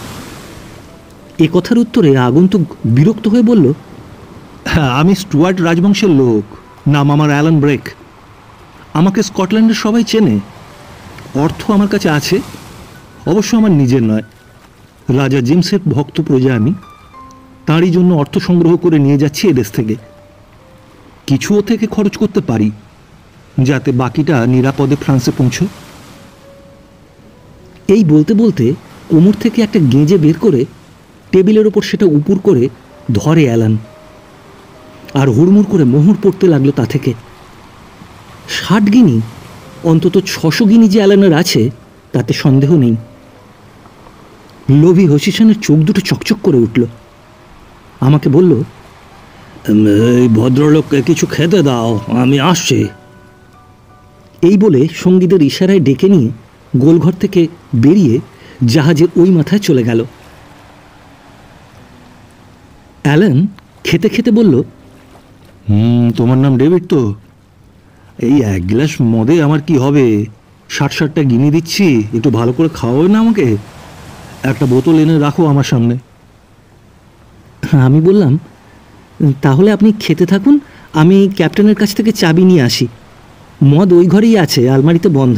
এ কথার উত্তরে আগন্তুক বিরক্ত হয়ে বলল, হ্যাঁ, আমি স্টুয়ার্ট রাজবংশের লোক, নাম আমার অ্যালান ব্রেক। আমাকে স্কটল্যান্ডের সবাই চেনে। অর্থ আমার কাছে আছে, অবশ্য আমার নিজের নয়। রাজা জেমসের ভক্ত প্রজা আমি। তাঁরই জন্য অর্থ সংগ্রহ করে নিয়ে যাচ্ছি এদেশ থেকে। কিছুও থেকে খরচ করতে পারি, যাতে বাকিটা নিরাপদে ফ্রান্সে পৌঁছয়। এই বলতে বলতে কোমর থেকে একটা গেঁজে বের করে টেবিলের ওপর সেটা উপুর করে ধরে অ্যালান, আর হুড়মুড় করে মোহর পড়তে লাগলো তা থেকে। ষাট গিনি, অন্তত ছশো গিনি যে অ্যালানের আছে তাতে সন্দেহ নেই। লোভী হসিশানের চোখ দুটো চকচক করে উঠল। আমাকে বলল, এই ভদ্রলোককে কিছু খেতে দাও, আমি আসছি। এই বলে সঙ্গীদের ইশারায় ডেকে নিয়ে গোলঘর থেকে বেরিয়ে জাহাজের ওই মাথায় চলে গেল। অ্যালান খেতে খেতে বলল, হুম তোমার নাম ডেভিড তো? এই এক গ্লাস মদে আমার কি হবে? ষাট ষাটটা গিনি দিচ্ছি, একটু ভালো করে খাওয়াবে না আমাকে? একটা বোতল এনে রাখো আমার সামনে। আমি বললাম, তাহলে আপনি খেতে থাকুন, আমি ক্যাপ্টেনের কাছ থেকে চাবি নিয়ে আসি। মদ ওই ঘরেই আছে, আলমারিতে বন্ধ।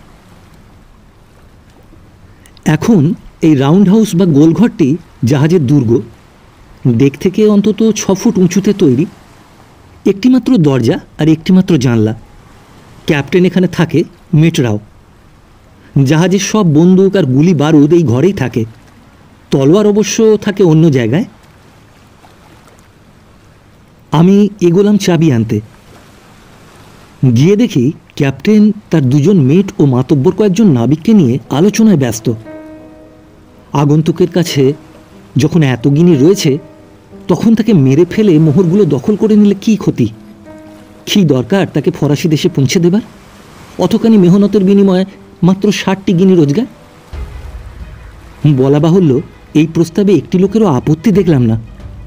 এখন এই রাউন্ড হাউস বা গোলঘরটি জাহাজের দুর্গ। ডেক থেকে অন্তত ছ ফুট উঁচুতে তৈরি। একটিমাত্র দরজা আর একটিমাত্র জানলা। ক্যাপ্টেন এখানে থাকে, মেটরাও। জাহাজের সব বন্দুক আর গুলি বারুদ এই ঘরেই থাকে। তলোয়ার অবশ্য থাকে অন্য জায়গায়। আমি এগোলাম চাবি আনতে। গিয়ে দেখি ক্যাপ্টেন তার দুজন মেট ও মাতব্বর কয়েকজন নাবিককে নিয়ে আলোচনায় ব্যস্ত। আগন্তুকের কাছে যখন এত গিনি রয়েছে, তখন তাকে মেরে ফেলে মোহরগুলো দখল করে নিলে কী ক্ষতি? কী দরকার তাকে ফরাসি দেশে পৌঁছে দেবার? অতখানি মেহনতের বিনিময়ে মাত্র ষাটটি গিনি রোজগার। বলা বাহুল্য, এই প্রস্তাবে একটি লোকেরও আপত্তি দেখলাম না।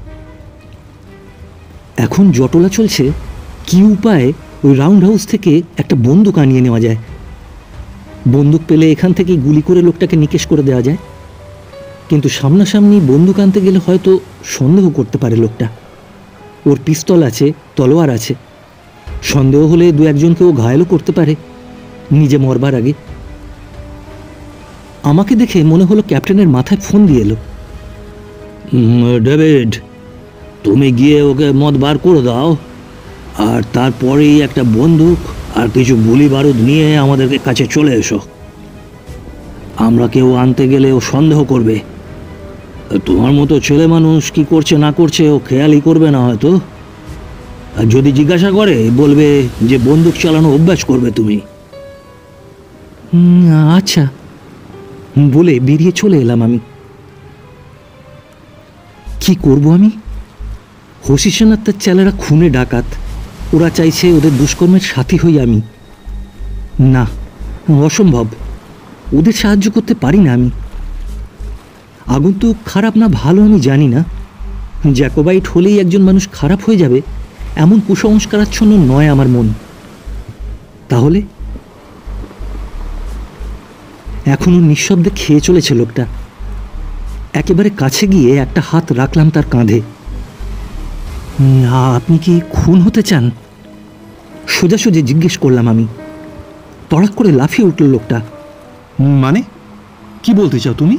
এখন জটলা চলছে কি উপায়ে ওই রাউন্ড হাউস থেকে একটা বন্দুক আনিয়ে নেওয়া যায়। বন্দুক পেলে এখান থেকেই গুলি করে লোকটাকে নিকেশ করে দেওয়া যায়। কিন্তু সামনাসামনি বন্দুক আনতে গেলে হয়তো সন্দেহ করতে পারে লোকটা। ওর পিস্তল আছে, তলোয়ার আছে। সন্দেহ হলে দু একজনকে ও ঘায়েলও করতে পারে নিজে মরবার আগে। আমাকে দেখে মনে হলো ক্যাপ্টেনের মাথায় ফোন দিয়ে এলো। ডেভিড, তুমি গিয়ে ওকে মদ বার করে দাও, আর তারপরেই একটা বন্দুক আর কিছু গুলি বারুদ নিয়ে আমাদের কাছে চলে এসো। আমরা কেউ আনতে গেলে ও সন্দেহ করবে। তোমার মতো ছেলে মানুষ কি করছে না করছে ও খেয়ালই করবে না হয়তো। আর যদি জিজ্ঞাসা করে বলবে যে বন্দুক চালানো অভ্যাস করবে তুমি। আচ্ছা বলে বেরিয়ে চলে এলাম আমি। কি করব আমি? হসিশান আর তার ছেলেরা খুনে ডাকাত। ওরা চাইছে ওদের দুষ্কর্মের সাথী হই আমি। না, অসম্ভব। ওদের সাহায্য করতে পারি না আমি। আগন্তুক খারাপ না ভালো আমি জানি না। জ্যাকোবাইট হলেই একজন মানুষ খারাপ হয়ে যাবে এমন কুসংস্কারাচ্ছন্ন নয় আমার মন। তাহলে এখনো নিঃশব্দে খেয়ে চলেছে লোকটা। একেবারে কাছে গিয়ে একটা হাত রাখলাম তার কাঁধে। আপনি কি খুন হতে চান? সোজাসুজি জিজ্ঞেস করলাম আমি। তড়াক করে লাফিয়ে উঠল লোকটা। মানে কি বলতে চাও তুমি?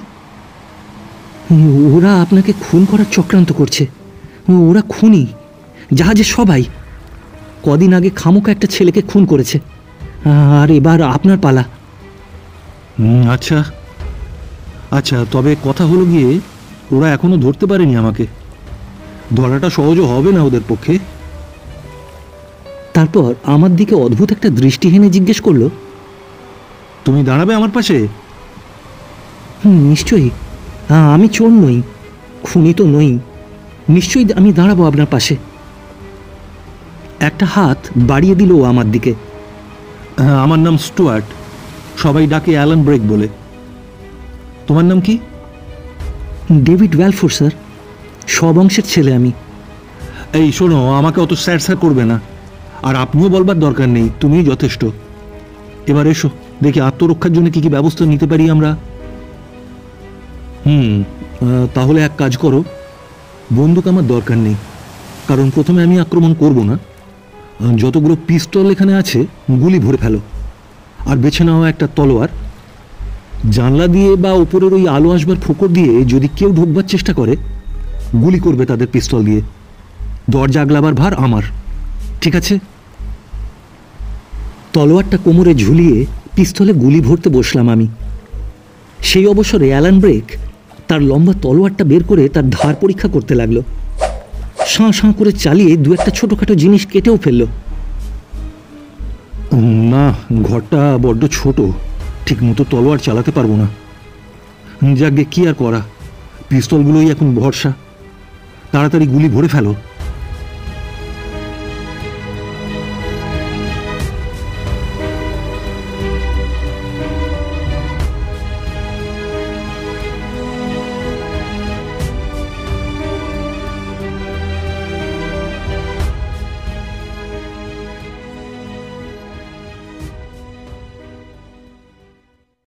ওরা আপনাকে খুন করার চক্রান্ত করছে। ওরা খুনি, জাহাজের সবাই। কদিন আগে খামোকা একটা ছেলেকে খুন করেছে, আর এবার আপনার পালা। আচ্ছা আচ্ছা, তবে কথা হলো গিয়ে ওরা এখনো ধরতে পারেনি আমাকে। ধরাটা সহজও হবে না ওদের পক্ষে। তারপর আমার দিকে অদ্ভুত একটা দৃষ্টি হেনে জিজ্ঞেস করলো, তুমি দাঁড়াবে আমার পাশে? হুম, নিশ্চয়ই। আমি চোর নই, খুনি তো নই। নিশ্চয়ই আমি দাঁড়াবো আপনার পাশে। একটা হাত বাড়িয়ে দিল ও আমার দিকে। হ্যাঁ, আমার নাম স্টুয়ার্ট, সবাই ডাকে অ্যালান ব্রেক বলে। তোমার নাম কি? ডেভিড ওয়ালফোর স্যার, সব অংশের ছেলে আমি। এই শোনো, আমাকে অত স্যার স্যার করবে না, আর আপনিও বলবার দরকার নেই, তুমিই যথেষ্ট। এবার এসো দেখি আত্মরক্ষার জন্য কি কি ব্যবস্থা নিতে পারি আমরা। হুম তাহলে এক কাজ করো, বন্দুক আমার দরকার নেই, কারণ প্রথমে আমি আক্রমণ করব না। যতগুলো পিস্তল এখানে আছে গুলি ভরে ফেলো, আর বেছে নাও একটা তলোয়ার। জানলা দিয়ে বা উপরের ওই আলো আসবার ফোকর দিয়ে যদি কেউ ঢুকবার চেষ্টা করে, গুলি করবে তাদের পিস্তল দিয়ে। দরজা আগলাবার ভার আমার, ঠিক আছে? তলোয়ারটা কোমরে ঝুলিয়ে পিস্তলে গুলি ভরতে বসলাম আমি। সেই অবসরে অ্যালান ব্রেক তার লম্বা তলোয়ারটা বের করে তার ধার পরীক্ষা করতে লাগলো। সাঁ সাঁ করে চালিয়ে দু একটা ছোটোখাটো জিনিস কেটেও ফেলল। না, ঘরটা বড্ড ছোট, ঠিক মতো তলোয়ার চালাতে পারবো না। যাকে কি আর করা, পিস্তলগুলোই এখন ভরসা। তাড়াতাড়ি গুলি ভরে ফেলো।